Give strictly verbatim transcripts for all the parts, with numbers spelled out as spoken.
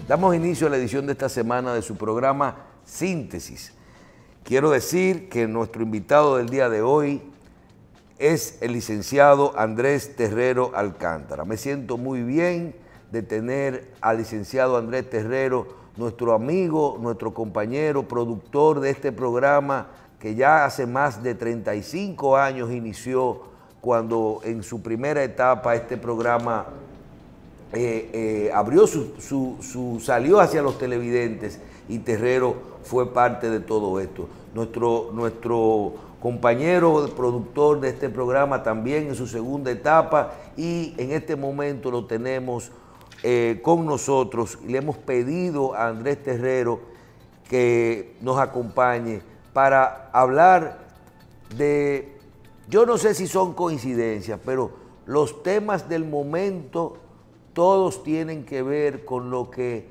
Damos inicio a la edición de esta semana de su programa Síntesis. Quiero decir que nuestro invitado del día de hoy es el licenciado Andrés Terrero Alcántara. Me siento muy bien de tener al licenciado Andrés Terrero, nuestro amigo, nuestro compañero, productor de este programa que ya hace más de treinta y cinco años inició, cuando en su primera etapa este programa eh, eh, abrió su, su, su, salió hacia los televidentes, y Terrero fue parte de todo esto. Nuestro, nuestro compañero productor de este programa también en su segunda etapa, y en este momento lo tenemos eh, con nosotros. Le hemos pedido a Andrés Terrero que nos acompañe para hablar de, yo no sé si son coincidencias, pero los temas del momento todos tienen que ver con lo que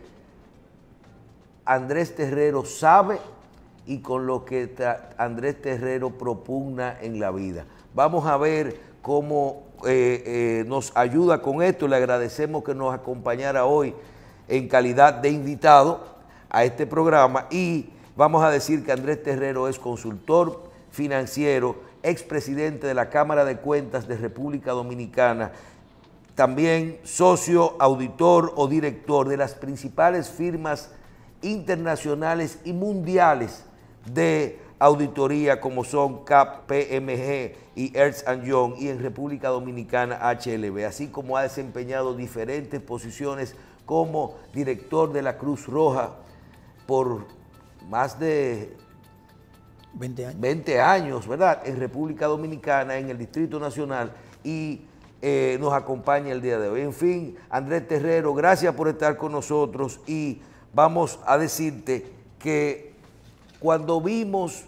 Andrés Terrero sabe y con lo que Andrés Terrero propugna en la vida. Vamos a ver cómo eh, eh, nos ayuda con esto. Le agradecemos que nos acompañara hoy en calidad de invitado a este programa, y vamos a decir que Andrés Terrero es consultor financiero, expresidente de la Cámara de Cuentas de República Dominicana, también socio, auditor o director de las principales firmas internacionales y mundiales de auditoría como son K P M G y Ernst and Young, y en República Dominicana H L B, así como ha desempeñado diferentes posiciones como director de la Cruz Roja por más de veinte años, veinte años, ¿verdad?, en República Dominicana, en el Distrito Nacional, y eh, nos acompaña el día de hoy. En fin, Andrés Terrero, gracias por estar con nosotros, y vamos a decirte que cuando vimos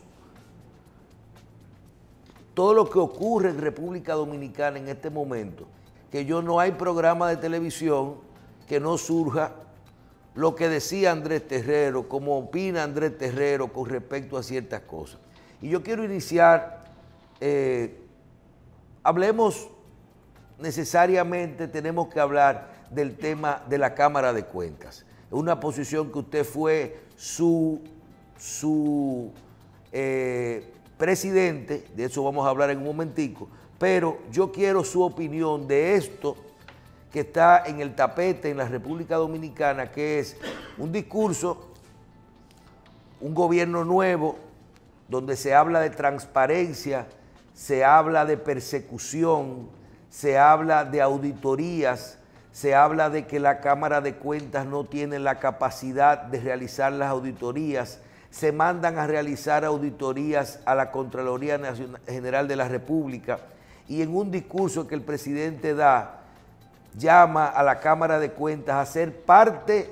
todo lo que ocurre en República Dominicana en este momento, que yo no hay programa de televisión que no surja lo que decía Andrés Terrero, como opina Andrés Terrero con respecto a ciertas cosas. Y yo quiero iniciar, eh, hablemos necesariamente, tenemos que hablar del tema de la Cámara de Cuentas. Una posición que usted fue su, su eh, presidente, de eso vamos a hablar en un momentico, pero yo quiero su opinión de esto que está en el tapete en la República Dominicana, que es un discurso, un gobierno nuevo, donde se habla de transparencia, se habla de persecución, se habla de auditorías, se habla de que la Cámara de Cuentas no tiene la capacidad de realizar las auditorías, se mandan a realizar auditorías a la Contraloría Nacional General de la República, y en un discurso que el presidente da, llama a la Cámara de Cuentas a ser parte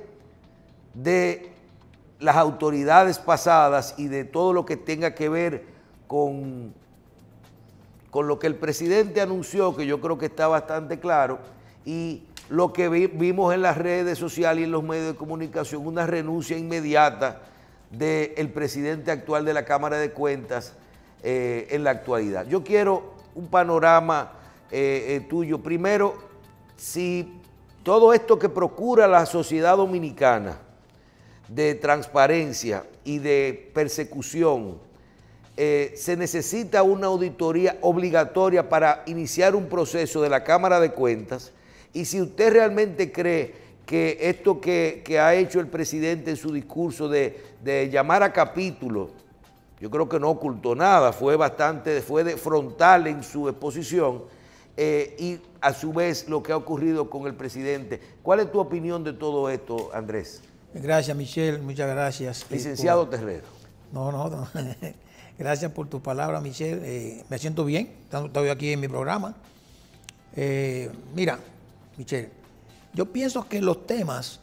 de las autoridades pasadas y de todo lo que tenga que ver con, con lo que el presidente anunció, que yo creo que está bastante claro, y lo que vi, vimos en las redes sociales y en los medios de comunicación, una renuncia inmediata del presidente actual de la Cámara de Cuentas eh, en la actualidad. Yo quiero un panorama eh, eh, tuyo. Primero, si todo esto que procura la sociedad dominicana de transparencia y de persecución, eh, se necesita una auditoría obligatoria para iniciar un proceso de la Cámara de Cuentas, y si usted realmente cree que esto que, que ha hecho el presidente en su discurso de, de llamar a capítulo, yo creo que no ocultó nada, fue bastante, fue de frontal en su exposición, eh, y a su vez lo que ha ocurrido con el presidente. ¿Cuál es tu opinión de todo esto, Andrés? Gracias, Michelle, muchas gracias. Licenciado por... Terrero. No, no, no. Gracias por tus palabras, Michelle. Eh, me siento bien, estoy aquí en mi programa. Eh, mira, Michelle, yo pienso que los temas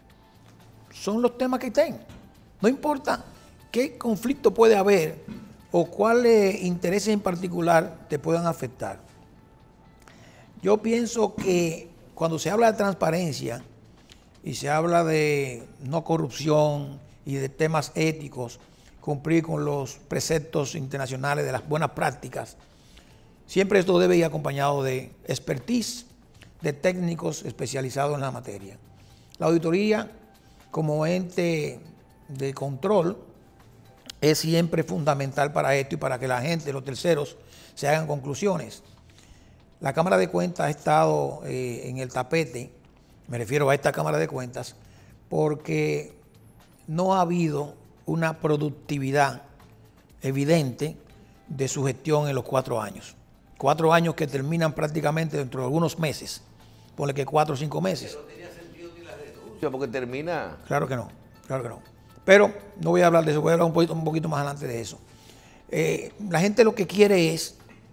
son los temas que estén. No importa qué conflicto puede haber o cuáles intereses en particular te puedan afectar. Yo pienso que cuando se habla de transparencia y se habla de no corrupción y de temas éticos, cumplir con los preceptos internacionales de las buenas prácticas, siempre esto debe ir acompañado de expertise, de técnicos especializados en la materia. La auditoría como ente de control es siempre fundamental para esto y para que la gente, los terceros, se hagan conclusiones. La Cámara de Cuentas ha estado eh, en el tapete, me refiero a esta Cámara de Cuentas, porque no ha habido una productividad evidente de su gestión en los cuatro años. Cuatro años que terminan prácticamente dentro de algunos meses. Ponle que cuatro o cinco meses. No tenía sentido ni la renuncia porque termina. Claro que no, claro que no. Pero no voy a hablar de eso, voy a hablar un poquito, un poquito más adelante de eso. Eh, la gente lo que quiere es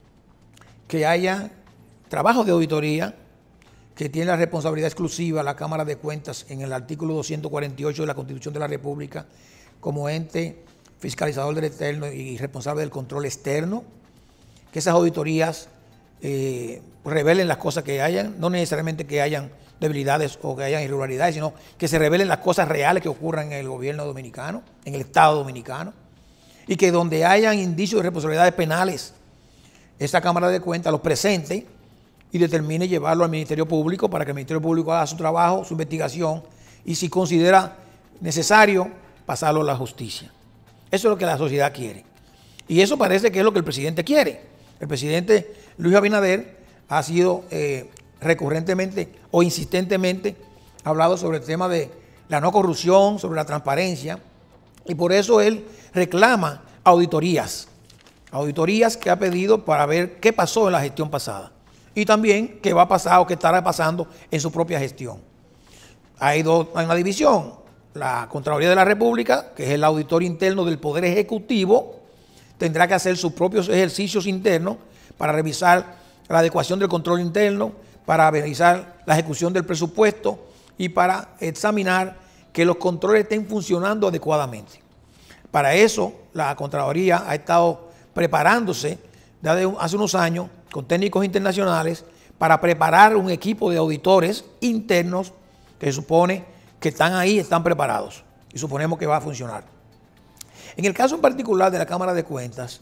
que haya trabajo de auditoría, que tiene la responsabilidad exclusiva la Cámara de Cuentas en el artículo doscientos cuarenta y ocho de la Constitución de la República como ente fiscalizador del externo y responsable del control externo, que esas auditorías eh, revelen las cosas que hayan, no necesariamente que hayan debilidades o que hayan irregularidades, sino que se revelen las cosas reales que ocurran en el gobierno dominicano, en el Estado dominicano, y que donde hayan indicios de responsabilidades penales, esa Cámara de Cuentas los presente y determine llevarlo al Ministerio Público para que el Ministerio Público haga su trabajo, su investigación, y si considera necesario, pasarlo a la justicia. Eso es lo que la sociedad quiere. Y eso parece que es lo que el presidente quiere. El presidente Luis Abinader ha sido eh, recurrentemente o insistentemente hablado sobre el tema de la no corrupción, sobre la transparencia, y por eso él reclama auditorías, auditorías que ha pedido para ver qué pasó en la gestión pasada y también qué va a pasar o qué estará pasando en su propia gestión. Hay, dos, hay una división, la Contraloría de la República, que es el auditor interno del Poder Ejecutivo, tendrá que hacer sus propios ejercicios internos para revisar la adecuación del control interno, para revisar la ejecución del presupuesto y para examinar que los controles estén funcionando adecuadamente. Para eso, la Contraloría ha estado preparándose desde hace unos años con técnicos internacionales para preparar un equipo de auditores internos que se supone que están ahí, están preparados y suponemos que va a funcionar. En el caso en particular de la Cámara de Cuentas,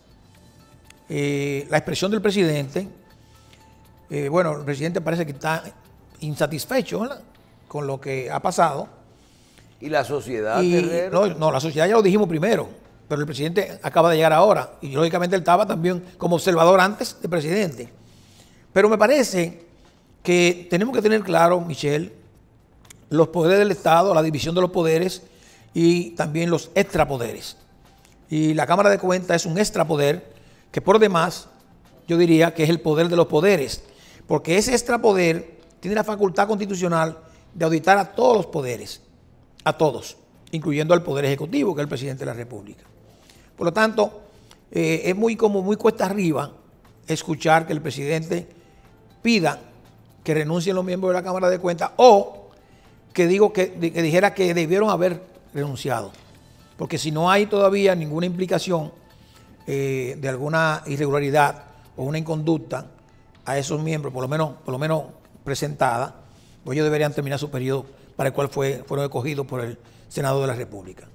eh, la expresión del presidente, eh, bueno, el presidente parece que está insatisfecho, ¿verdad?, con lo que ha pasado. ¿Y la sociedad, y, Terrero? No, no, la sociedad ya lo dijimos primero, pero el presidente acaba de llegar ahora y lógicamente él estaba también como observador antes del presidente. Pero me parece que tenemos que tener claro, Michelle, los poderes del Estado, la división de los poderes y también los extrapoderes. Y la Cámara de Cuentas es un extrapoder que por demás yo diría que es el poder de los poderes, porque ese extrapoder tiene la facultad constitucional de auditar a todos los poderes, a todos, incluyendo al Poder Ejecutivo, que es el presidente de la República. Por lo tanto, eh, es muy como muy cuesta arriba escuchar que el presidente pida que renuncien los miembros de la Cámara de Cuentas o que, digo que, que dijera que debieron haber renunciado. Porque si no hay todavía ninguna implicación eh, de alguna irregularidad o una inconducta a esos miembros, por lo menos, por lo menos presentada, pues ellos deberían terminar su periodo para el cual fue, fueron escogidos por el Senado de la República.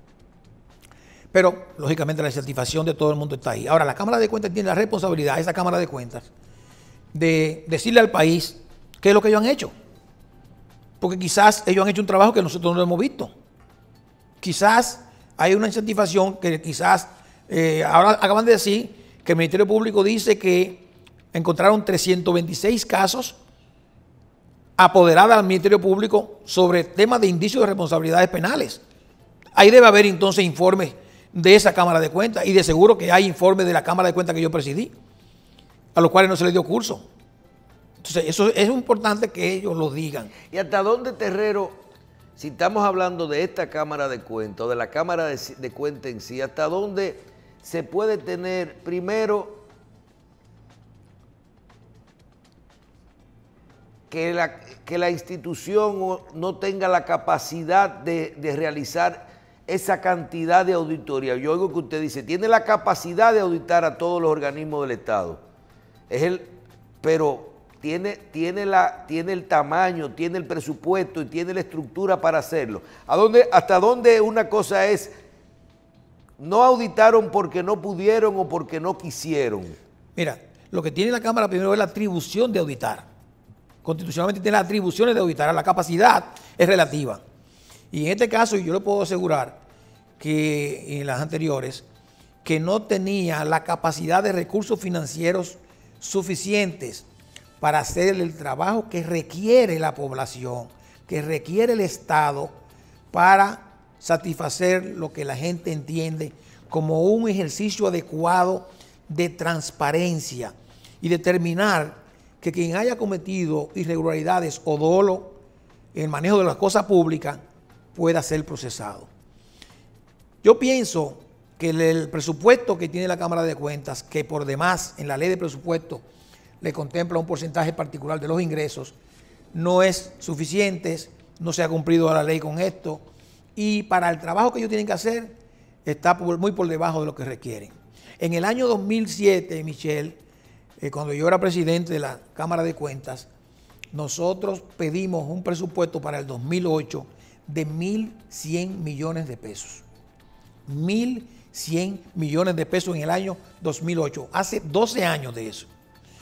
Pero, lógicamente, la satisfacción de todo el mundo está ahí. Ahora, la Cámara de Cuentas tiene la responsabilidad, esa Cámara de Cuentas, de decirle al país qué es lo que ellos han hecho. Porque quizás ellos han hecho un trabajo que nosotros no hemos visto. Quizás hay una insatisfacción que quizás, eh, ahora acaban de decir que el Ministerio Público dice que encontraron trescientos veintiséis casos apoderadas al Ministerio Público sobre temas de indicios de responsabilidades penales. Ahí debe haber entonces informes de esa Cámara de Cuentas y de seguro que hay informes de la Cámara de Cuentas que yo presidí, a los cuales no se les dio curso. Entonces, eso es importante que ellos lo digan. ¿Y hasta dónde, Terrero, si estamos hablando de esta Cámara de Cuentas o de la Cámara de, de Cuentas en sí, hasta dónde se puede tener, primero, que la, que la institución no tenga la capacidad de, de realizar esa cantidad de auditoría? Yo oigo que usted dice, tiene la capacidad de auditar a todos los organismos del Estado, es el, pero tiene, tiene, la, tiene el tamaño, tiene el presupuesto y tiene la estructura para hacerlo. ¿A dónde, hasta dónde una cosa es, no auditaron porque no pudieron o porque no quisieron? Mira, lo que tiene la Cámara primero es la atribución de auditar. Constitucionalmente tiene las atribuciones de auditar, la capacidad es relativa. Y en este caso yo le puedo asegurar que en las anteriores, que no tenía la capacidad de recursos financieros suficientes para hacer el trabajo que requiere la población, que requiere el Estado para satisfacer lo que la gente entiende como un ejercicio adecuado de transparencia y determinar que quien haya cometido irregularidades o dolo en el manejo de las cosas públicas pueda ser procesado. Yo pienso que el presupuesto que tiene la Cámara de Cuentas, que por demás en la ley de presupuesto le contempla un porcentaje particular de los ingresos, no es suficiente, no se ha cumplido la ley con esto, y para el trabajo que ellos tienen que hacer está muy por debajo de lo que requieren. En el año dos mil siete, Michelle, eh, cuando yo era presidente de la Cámara de Cuentas, nosotros pedimos un presupuesto para el dos mil ocho de mil cien millones de pesos. mil cien millones de pesos en el año dos mil ocho, hace doce años de eso.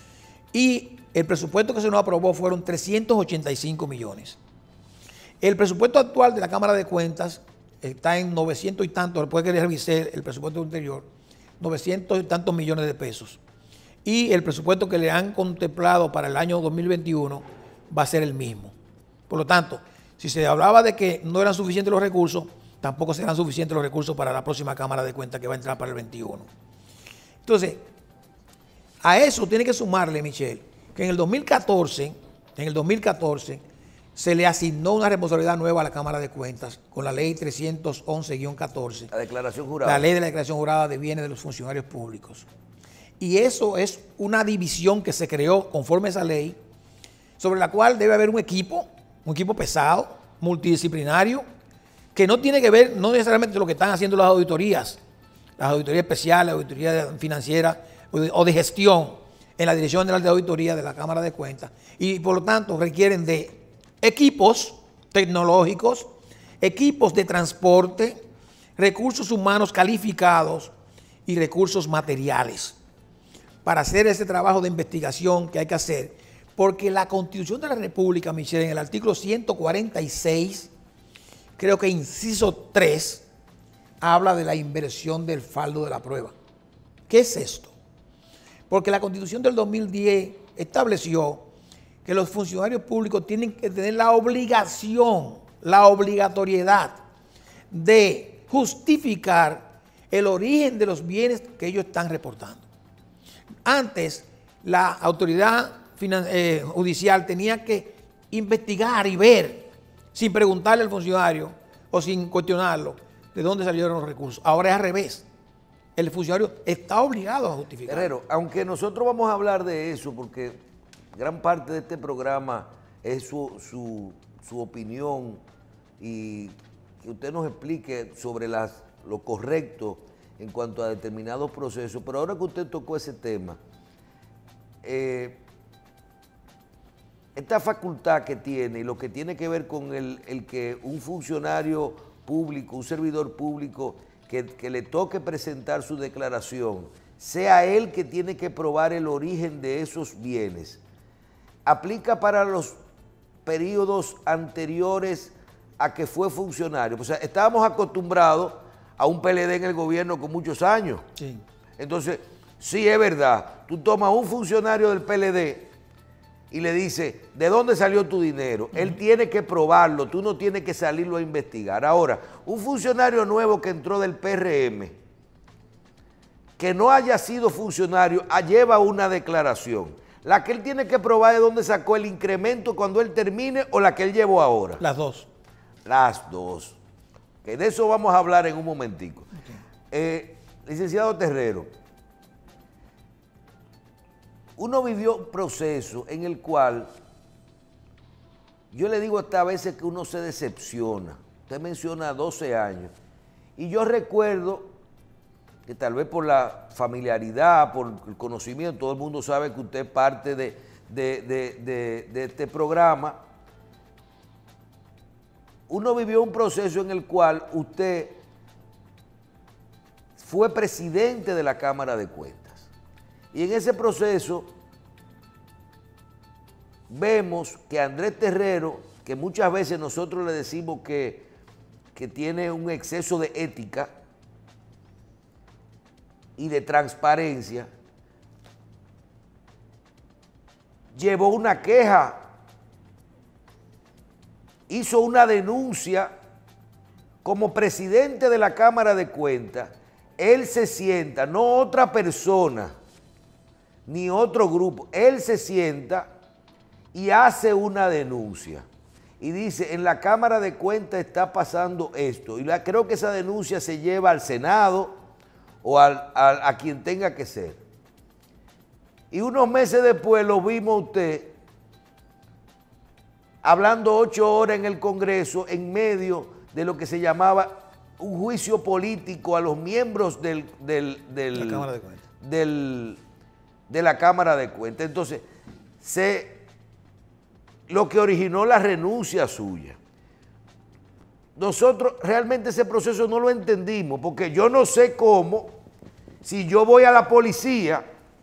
Y el presupuesto que se nos aprobó fueron trescientos ochenta y cinco millones. El presupuesto actual de la Cámara de Cuentas está en novecientos y tantos, después que revisé el presupuesto anterior, novecientos y tantos millones de pesos. Y el presupuesto que le han contemplado para el año dos mil veintiuno va a ser el mismo. Por lo tanto, si se hablaba de que no eran suficientes los recursos, tampoco serán suficientes los recursos para la próxima Cámara de Cuentas que va a entrar para el veintiuno. Entonces, a eso tiene que sumarle, Michelle, que en el dos mil catorce, en el dos mil catorce, se le asignó una responsabilidad nueva a la Cámara de Cuentas con la ley trescientos once guión catorce. La declaración jurada. La ley de la declaración jurada de bienes de los funcionarios públicos. Y eso es una división que se creó conforme a esa ley, sobre la cual debe haber un equipo, un equipo pesado, multidisciplinario, que no tiene que ver, no necesariamente lo que están haciendo las auditorías, las auditorías especiales, auditorías financieras o de, o de gestión en la Dirección General de Auditoría de la Cámara de Cuentas, y por lo tanto requieren de equipos tecnológicos, equipos de transporte, recursos humanos calificados y recursos materiales para hacer ese trabajo de investigación que hay que hacer, porque la Constitución de la República, Michelle, en el artículo ciento cuarenta y seis, creo que inciso tres, habla de la inversión del faldo de la prueba. ¿Qué es esto? Porque la Constitución del dos mil diez estableció que los funcionarios públicos tienen que tener la obligación, la obligatoriedad de justificar el origen de los bienes que ellos están reportando. Antes, la autoridad eh, judicial tenía que investigar y ver, sin preguntarle al funcionario o sin cuestionarlo, de dónde salieron los recursos. Ahora es al revés. El funcionario está obligado a justificar. Herrero, aunque nosotros vamos a hablar de eso, porque gran parte de este programa es su, su, su opinión y que usted nos explique sobre las, lo correcto en cuanto a determinados procesos, pero ahora que usted tocó ese tema, eh, esta facultad que tiene y lo que tiene que ver con el, el que un funcionario público, un servidor público que, que le toque presentar su declaración, sea él que tiene que probar el origen de esos bienes, aplica para los periodos anteriores a que fue funcionario. O sea, estábamos acostumbrados a un P L D en el gobierno con muchos años. Sí. Entonces, sí es verdad, tú tomas un funcionario del P L D y le dices, ¿de dónde salió tu dinero? Uh-huh. Él tiene que probarlo, tú no tienes que salirlo a investigar. Ahora, un funcionario nuevo que entró del P R M, que no haya sido funcionario, lleva una declaración. La que él tiene que probar de dónde sacó el incremento cuando él termine o la que él llevó ahora. Las dos. Las dos. Que de eso vamos a hablar en un momentico. Okay. Eh, licenciado Terrero, uno vivió un proceso en el cual yo le digo hasta a veces que uno se decepciona. Usted menciona doce años. Y yo recuerdo que tal vez por la familiaridad, por el conocimiento, todo el mundo sabe que usted es parte de, de, de, de, de este programa. Uno vivió un proceso en el cual usted fue presidente de la Cámara de Cuentas. Y en ese proceso vemos que Andrés Terrero, que muchas veces nosotros le decimos que que tiene un exceso de ética y de transparencia, llevó una queja, hizo una denuncia como presidente de la Cámara de Cuentas. Él se sienta, no otra persona, ni otro grupo, él se sienta y hace una denuncia. Y dice, en la Cámara de Cuentas está pasando esto. Y la, creo que esa denuncia se lleva al Senado o al, a, a quien tenga que ser. Y unos meses después lo vimos usted hablando ocho horas en el Congreso en medio de lo que se llamaba un juicio político a los miembros del, del, del, la Cámara de Cuentas. Del, de la Cámara de Cuentas. Entonces, se, lo que originó la renuncia suya. Nosotros realmente ese proceso no lo entendimos, porque yo no sé cómo, si yo voy a la policía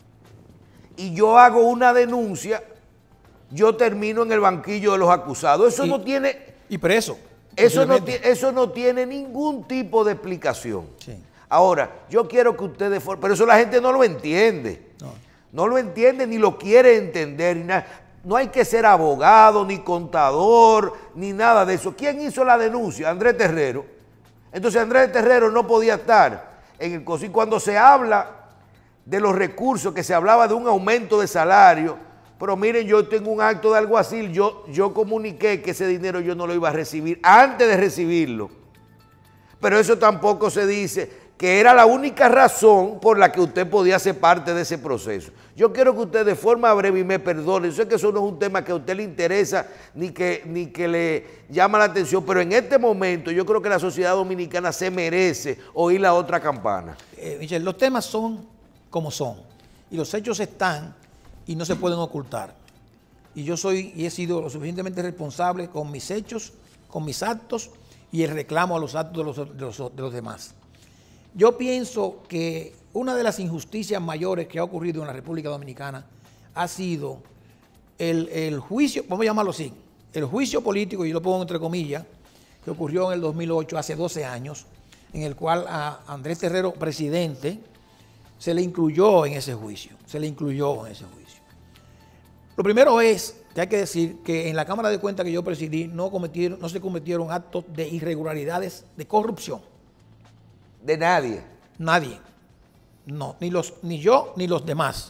y yo hago una denuncia, yo termino en el banquillo de los acusados. Eso y, no tiene... Y preso. Eso no, eso no tiene ningún tipo de explicación. Sí. Ahora, yo quiero que ustedes... Pero eso la gente no lo entiende. No, no lo entiende ni lo quiere entender. Ni nada. No hay que ser abogado, ni contador, ni nada de eso. ¿Quién hizo la denuncia? Andrés Terrero. Entonces Andrés Terrero no podía estar en el COSI. Cuando se habla de los recursos, que se hablaba de un aumento de salario, pero miren, yo tengo un acto de alguacil, yo, yo comuniqué que ese dinero yo no lo iba a recibir antes de recibirlo. Pero eso tampoco se dice que era la única razón por la que usted podía ser parte de ese proceso. Yo quiero que usted de forma breve y me perdone, yo sé que eso no es un tema que a usted le interesa ni que, ni que le llama la atención, pero en este momento yo creo que la sociedad dominicana se merece oír la otra campana. Eh, Michelle, los temas son como son y los hechos están y no se pueden ocultar. Y yo soy y he sido lo suficientemente responsable con mis hechos, con mis actos y el reclamo a los actos de los, de los, de los demás. Yo pienso que una de las injusticias mayores que ha ocurrido en la República Dominicana ha sido el, el juicio, vamos a llamarlo así, el juicio político, y yo lo pongo entre comillas, que ocurrió en el dos mil ocho, hace doce años, en el cual a Andrés Terrero, presidente, se le incluyó en ese juicio, se le incluyó en ese juicio. Lo primero es que hay que decir que en la Cámara de Cuentas que yo presidí no, cometieron, no se cometieron actos de irregularidades, de corrupción. De nadie. Nadie. No, ni, los, ni yo ni los demás.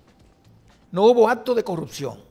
No hubo acto de corrupción.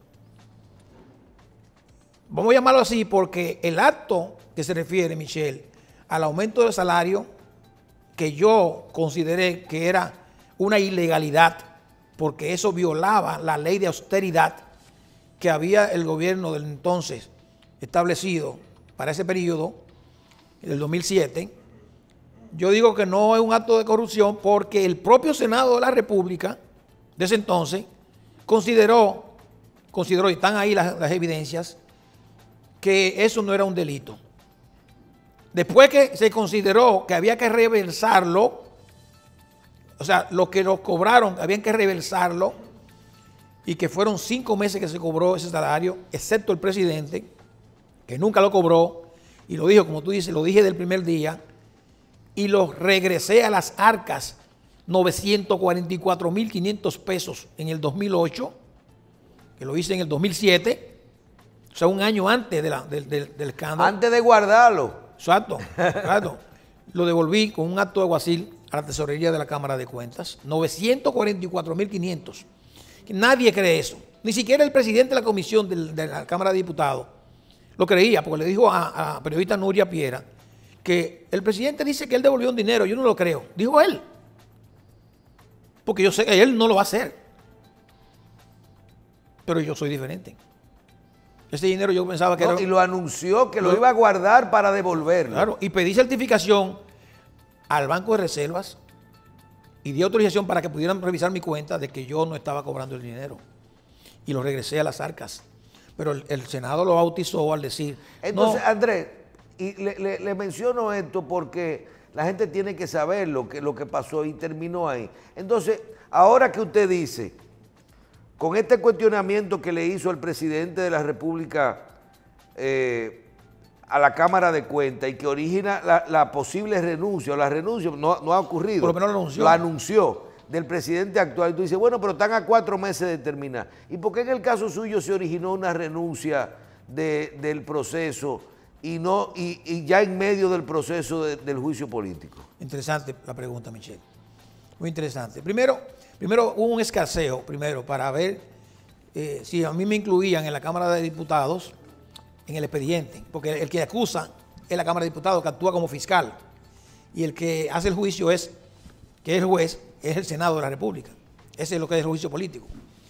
Vamos a llamarlo así porque el acto que se refiere, Michelle, al aumento del salario, que yo consideré que era una ilegalidad, porque eso violaba la ley de austeridad que había el gobierno del entonces establecido para ese periodo, del dos mil siete. Yo digo que no es un acto de corrupción porque el propio Senado de la República de ese entonces consideró, consideró y están ahí las, las evidencias, que eso no era un delito. Después que se consideró que había que reversarlo, o sea, lo que nos cobraron, habían que reversarlo, y que fueron cinco meses que se cobró ese salario, excepto el presidente, que nunca lo cobró, y lo dijo, como tú dices, lo dije del primer día, y lo regresé a las arcas, novecientos cuarenta y cuatro mil quinientos pesos en el dos mil ocho, que lo hice en el dos mil siete, o sea, un año antes de la, del, del, del escándalo. Antes de guardarlo. Exacto, exacto. Lo devolví con un acto de alguacil a la tesorería de la Cámara de Cuentas, novecientos cuarenta y cuatro mil quinientos. Nadie cree eso, ni siquiera el presidente de la comisión de, de la Cámara de Diputados lo creía, porque le dijo a, a periodista Nuria Piera que el presidente dice que él devolvió un dinero. Yo no lo creo, dijo él, porque yo sé que él no lo va a hacer, pero yo soy diferente. Ese dinero yo pensaba que no, era... Y lo anunció que lo, lo iba a guardar para devolverlo. Claro, y pedí certificación al Banco de Reservas y di autorización para que pudieran revisar mi cuenta de que yo no estaba cobrando el dinero. Y lo regresé a las arcas. Pero el, el Senado lo bautizó al decir... Entonces, no, Andrés, y le, le, le menciono esto porque la gente tiene que saber lo que, lo que pasó y terminó ahí. Entonces, ahora que usted dice, con este cuestionamiento que le hizo el presidente de la República eh, a la Cámara de Cuentas y que origina la, la posible renuncia, o la renuncia, no, no ha ocurrido. Por lo menos lo anunció. Lo anunció del presidente actual. Y tú dices, bueno, pero están a cuatro meses de terminar. ¿Y por qué en el caso suyo se originó una renuncia de, del proceso y, no, y, y ya en medio del proceso de, del juicio político? Interesante la pregunta, Michelle. Muy interesante. Primero, primero hubo un escarceo, primero, para ver eh, si a mí me incluían en la Cámara de Diputados en el expediente, porque el que acusa es la Cámara de Diputados, que actúa como fiscal, y el que hace el juicio es, que es el juez, es el Senado de la República. Ese es lo que es el juicio político.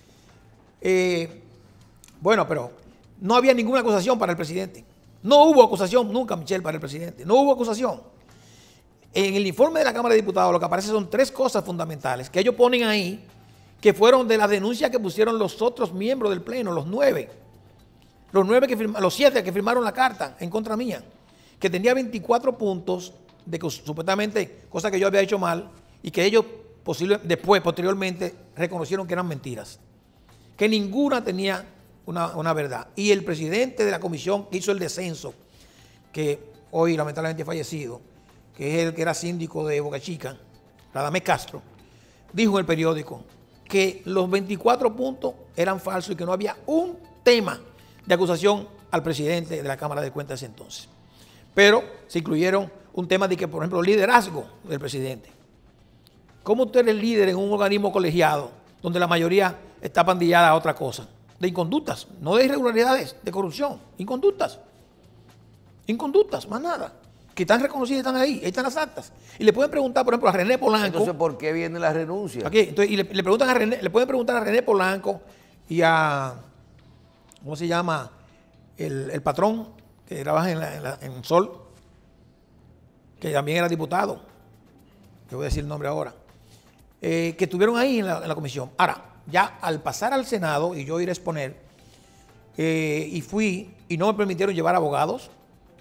Eh, bueno, pero no había ninguna acusación para el presidente. No hubo acusación nunca, Michelle, para el presidente. No hubo acusación. En el informe de la Cámara de Diputados lo que aparece son tres cosas fundamentales que ellos ponen ahí, que fueron de las denuncias que pusieron los otros miembros del Pleno, los nueve. Los nueve que firmaron, los siete que firmaron la carta en contra mía, que tenía veinticuatro puntos de que supuestamente cosas que yo había hecho mal y que ellos posible, después, posteriormente, reconocieron que eran mentiras, que ninguna tenía una, una verdad. Y el presidente de la comisión que hizo el descenso, que hoy lamentablemente fallecido, que es el que era síndico de Boca Chica, Radamés Castro, dijo en el periódico que los veinticuatro puntos eran falsos y que no había un tema de acusación al presidente de la Cámara de Cuentas entonces. Pero se incluyeron un tema de que, por ejemplo, liderazgo del presidente. ¿Cómo usted es líder en un organismo colegiado donde la mayoría está pandillada a otra cosa? De inconductas, no de irregularidades, de corrupción, inconductas. Inconductas, más nada. Que están reconocidas, están ahí, ahí están las actas. Y le pueden preguntar, por ejemplo, a René Polanco. Entonces, ¿por qué viene la renuncia? Aquí, entonces, y le, le, preguntan a René, le pueden preguntar a René Polanco y a, ¿cómo se llama? El, el patrón que trabaja en, la, en, la, en Sol, que también era diputado. Yo voy a decir el nombre ahora. Eh, que estuvieron ahí en la, en la comisión. Ahora, ya al pasar al Senado y yo ir a exponer, eh, y fui, y no me permitieron llevar abogados.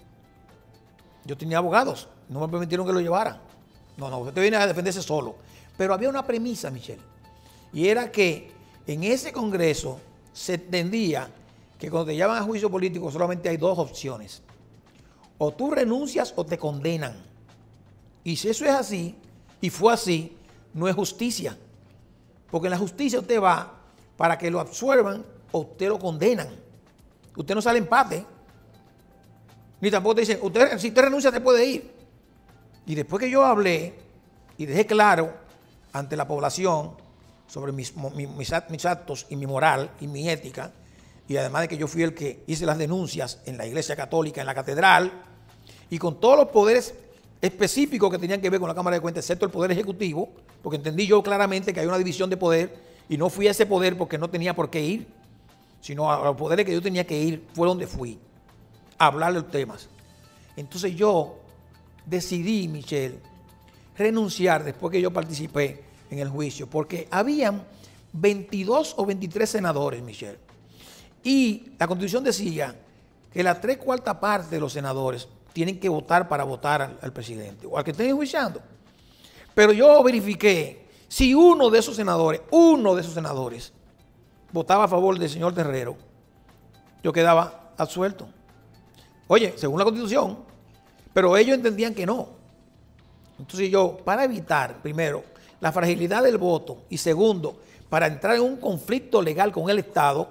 Yo tenía abogados, no me permitieron que lo llevara. No, no, usted viene a defenderse solo. Pero había una premisa, Michelle, y era que en ese Congreso se entendía que cuando te llevan a juicio político solamente hay dos opciones. O tú renuncias o te condenan. Y si eso es así, y fue así, no es justicia. Porque en la justicia usted va para que lo absuelvan o usted lo condenan. Usted no sale empate. Ni tampoco te dicen, usted, si usted renuncia, te puede ir. Y después que yo hablé y dejé claro ante la población sobre mis, mis, mis actos y mi moral y mi ética, y además de que yo fui el que hice las denuncias en la Iglesia Católica, en la Catedral, y con todos los poderes específicos que tenían que ver con la Cámara de Cuentas, excepto el Poder Ejecutivo, porque entendí yo claramente que hay una división de poder, y no fui a ese poder porque no tenía por qué ir, sino a los poderes que yo tenía que ir, fue donde fui, a hablar de los temas. Entonces yo decidí, Michelle, renunciar después que yo participé en el juicio, porque habían veintidós o veintitrés senadores, Michelle, y la Constitución decía que la tres cuartas partes de los senadores tienen que votar para votar al, al presidente o al que estén enjuiciando. Pero yo verifiqué si uno de esos senadores, uno de esos senadores, votaba a favor del señor Terrero, yo quedaba absuelto. Oye, según la Constitución, pero ellos entendían que no. Entonces yo, para evitar, primero, la fragilidad del voto y segundo, para entrar en un conflicto legal con el Estado,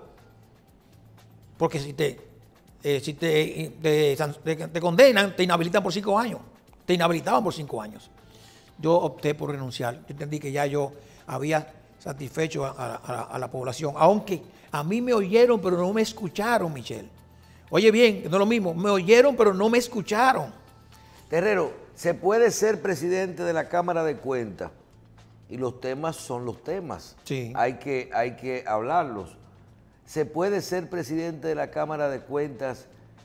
porque si te, eh, si te, te, te, te condenan, te inhabilitan por cinco años, te inhabilitaban por cinco años. Yo opté por renunciar. Yo entendí que ya yo había satisfecho a, a, a la población, aunque a mí me oyeron, pero no me escucharon, Michelle. Oye bien, no es lo mismo, me oyeron, pero no me escucharon. Terrero, se puede ser presidente de la Cámara de Cuentas y los temas son los temas. Sí. Hay que, hay que hablarlos. Se puede ser presidente de la Cámara de Cuentas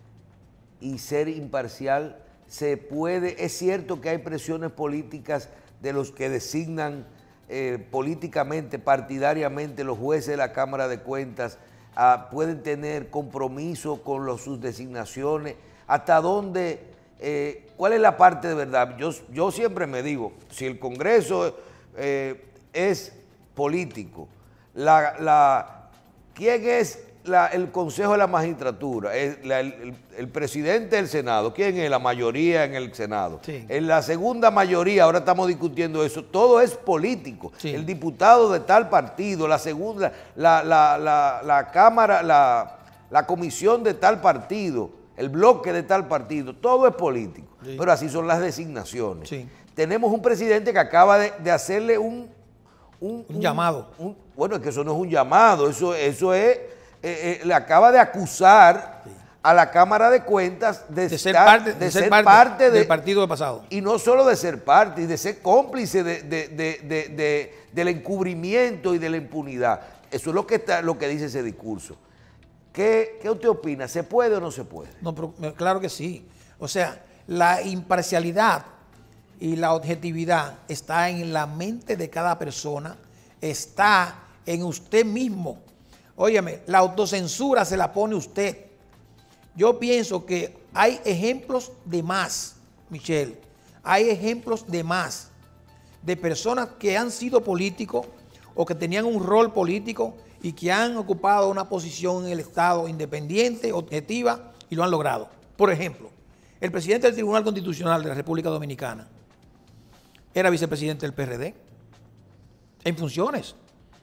y ser imparcial. Se puede, es cierto que hay presiones políticas de los que designan eh, políticamente, partidariamente los jueces de la Cámara de Cuentas, ah, pueden tener compromiso con los, sus designaciones. ¿Hasta dónde? Eh, ¿Cuál es la parte de verdad? Yo, yo siempre me digo, si el Congreso eh, es político, la, la, ¿quién es la, el Consejo de la Magistratura, el, la, el, el presidente del Senado, ¿quién es? La mayoría en el Senado. Sí. En la segunda mayoría, ahora estamos discutiendo eso, todo es político. Sí. El diputado de tal partido, la segunda, la, la, la, la Cámara, la, la comisión de tal partido, el bloque de tal partido, todo es político. Sí. Pero así son las designaciones. Sí. Tenemos un presidente que acaba de, de hacerle un... Un, un, un llamado. Un, bueno, es que eso no es un llamado, eso, eso es... Eh, eh, le acaba de acusar sí. a la Cámara de Cuentas de, de estar, ser parte, de de ser ser parte, parte de, del partido del pasado. Y no solo de ser parte, y de ser cómplice de, de, de, de, de, del encubrimiento y de la impunidad. Eso es lo que, está, lo que dice ese discurso. ¿Qué, ¿Qué usted opina? ¿Se puede o no se puede? No, pero, claro que sí. O sea, la imparcialidad y la objetividad está en la mente de cada persona, está en usted mismo. Óyeme, la autocensura se la pone usted. Yo pienso que hay ejemplos de más, Michelle, hay ejemplos de más, de personas que han sido políticos o que tenían un rol político y que han ocupado una posición en el Estado independiente, objetiva, y lo han logrado. Por ejemplo, el presidente del Tribunal Constitucional de la República Dominicana era vicepresidente del P R D, en funciones.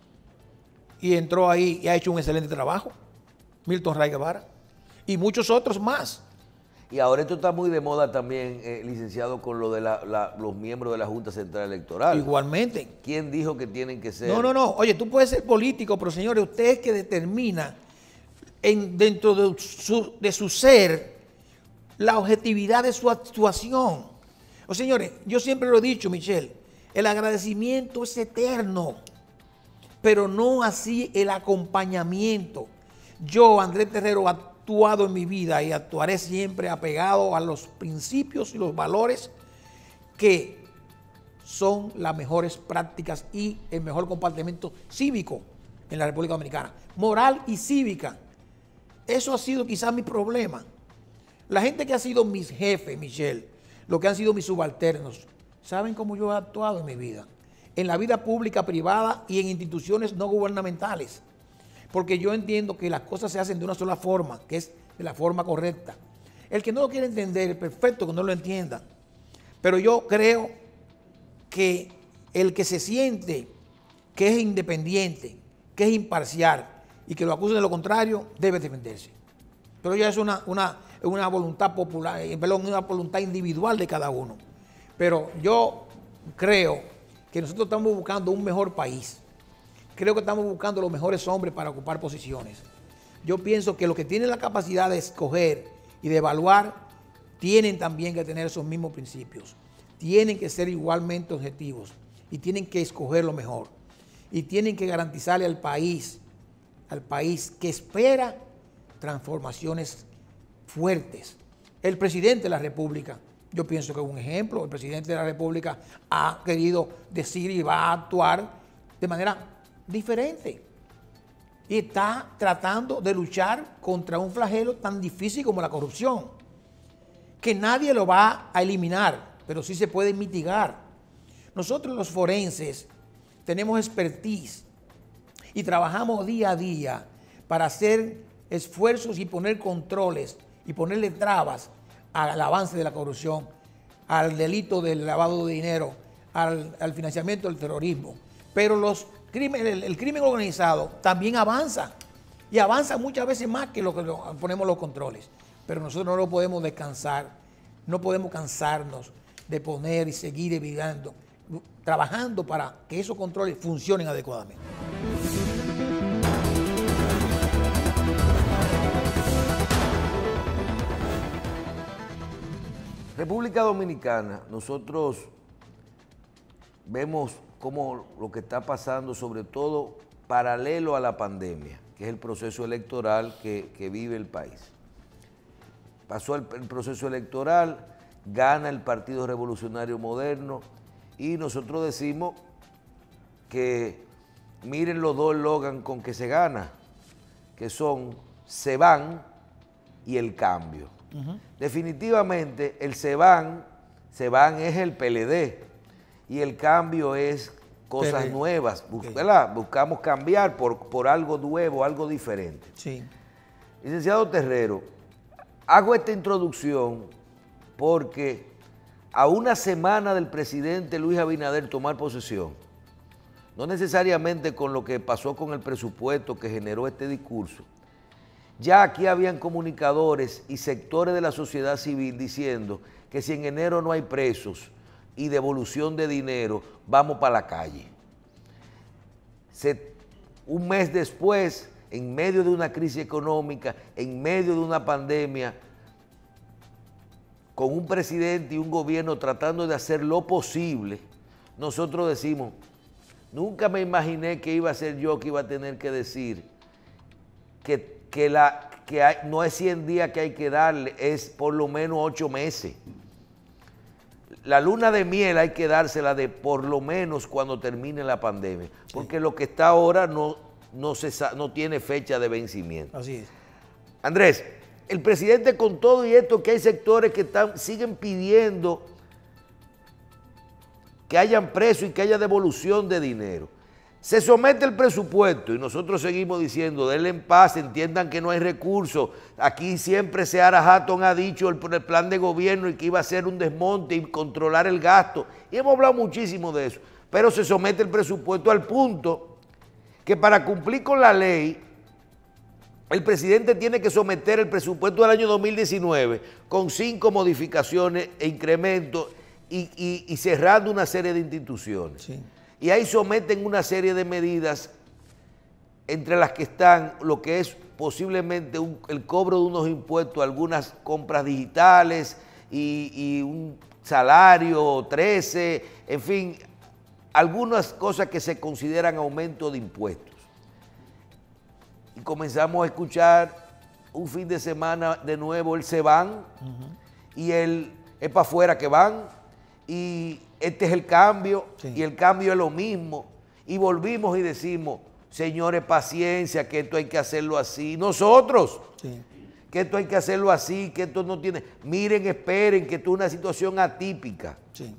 Y entró ahí y ha hecho un excelente trabajo, Milton Ray Guevara, y muchos otros más. Y ahora esto está muy de moda también, eh, licenciado, con lo de la, la, los miembros de la Junta Central Electoral. Igualmente. ¿Quién dijo que tienen que ser? No, no, no. Oye, tú puedes ser político, pero señores, usted es que determina en, dentro de su, de su ser la objetividad de su actuación. O señores, yo siempre lo he dicho, Michelle, el agradecimiento es eterno, pero no así el acompañamiento. Yo, Andrés Terrero, he actuado en mi vida y actuaré siempre apegado a los principios y los valores que son las mejores prácticas y el mejor comportamiento cívico en la República Dominicana. Moral y cívica. Eso ha sido quizás mi problema. La gente que ha sido mis jefes, Michelle, lo que han sido mis subalternos, saben cómo yo he actuado en mi vida. En la vida pública, privada y en instituciones no gubernamentales. Porque yo entiendo que las cosas se hacen de una sola forma, que es de la forma correcta. El que no lo quiere entender, perfecto que no lo entienda. Pero yo creo que el que se siente que es independiente, que es imparcial y que lo acusen de lo contrario, debe defenderse. Pero ya es una, una, una voluntad popular, perdón, una voluntad individual de cada uno. Pero yo creo que nosotros estamos buscando un mejor país. Creo que estamos buscando los mejores hombres para ocupar posiciones. Yo pienso que los que tienen la capacidad de escoger y de evaluar tienen también que tener esos mismos principios. Tienen que ser igualmente objetivos y tienen que escoger lo mejor. Y tienen que garantizarle al país, al país que espera transformaciones fuertes. El presidente de la República, yo pienso que es un ejemplo. El presidente de la República ha querido decir y va a actuar de manera diferente. Y está tratando de luchar contra un flagelo tan difícil como la corrupción, que nadie lo va a eliminar, pero sí se puede mitigar. Nosotros los forenses tenemos expertise y trabajamos día a día para hacer esfuerzos y poner controles y ponerle trabas al avance de la corrupción, al delito del lavado de dinero, al, al financiamiento del terrorismo. Pero los crimen, el, el crimen organizado también avanza y avanza muchas veces más que lo que lo, ponemos los controles. Pero nosotros no lo podemos descansar, no podemos cansarnos de poner y seguir evitando, trabajando para que esos controles funcionen adecuadamente. República Dominicana, nosotros vemos cómo lo que está pasando, sobre todo paralelo a la pandemia, que es el proceso electoral que, que vive el país. Pasó el, el proceso electoral, gana el Partido Revolucionario Moderno y nosotros decimos que miren los dos eslogans con que se gana, que son se van y el cambio. Uh-huh. Definitivamente el se van, se van es el P L D y el cambio es cosas Pero, nuevas, okay. ¿verdad? Buscamos cambiar por, por algo nuevo, algo diferente. Sí. Licenciado Terrero, hago esta introducción porque a una semana del presidente Luis Abinader tomar posesión, no necesariamente con lo que pasó con el presupuesto que generó este discurso, ya aquí habían comunicadores y sectores de la sociedad civil diciendo que si en enero no hay presos y devolución de dinero, vamos para la calle. Se, un mes después, en medio de una crisis económica, en medio de una pandemia, con un presidente y un gobierno tratando de hacer lo posible, nosotros decimos, nunca me imaginé que iba a ser yo que iba a tener que decir que, que, la, que hay, no es cien días que hay que darle, es por lo menos ocho meses. La luna de miel hay que dársela de por lo menos cuando termine la pandemia, porque sí. Lo que está ahora no, no, se, no tiene fecha de vencimiento. Así es. Andrés, el presidente con todo y esto que hay sectores que están, siguen pidiendo que hayan presos y que haya devolución de dinero. Se somete el presupuesto y nosotros seguimos diciendo, denle en paz, entiendan que no hay recursos. Aquí siempre Seara Hatton ha dicho el, el plan de gobierno y que iba a ser un desmonte y controlar el gasto. Y hemos hablado muchísimo de eso. Pero se somete el presupuesto al punto que para cumplir con la ley, el presidente tiene que someter el presupuesto del año dos mil diecinueve con cinco modificaciones e incrementos y, y, y cerrando una serie de instituciones. Sí. Y ahí someten una serie de medidas entre las que están lo que es posiblemente un, el cobro de unos impuestos, algunas compras digitales y, y un salario trece, en fin, algunas cosas que se consideran aumento de impuestos. Y comenzamos a escuchar un fin de semana de nuevo el se van uh-huh. y el es para afuera que van y este es el cambio sí. y el cambio es lo mismo y volvimos y decimos, señores, paciencia, que esto hay que hacerlo así. Nosotros, sí. que esto hay que hacerlo así, que esto no tiene, miren, esperen, que esto es una situación atípica. Sí.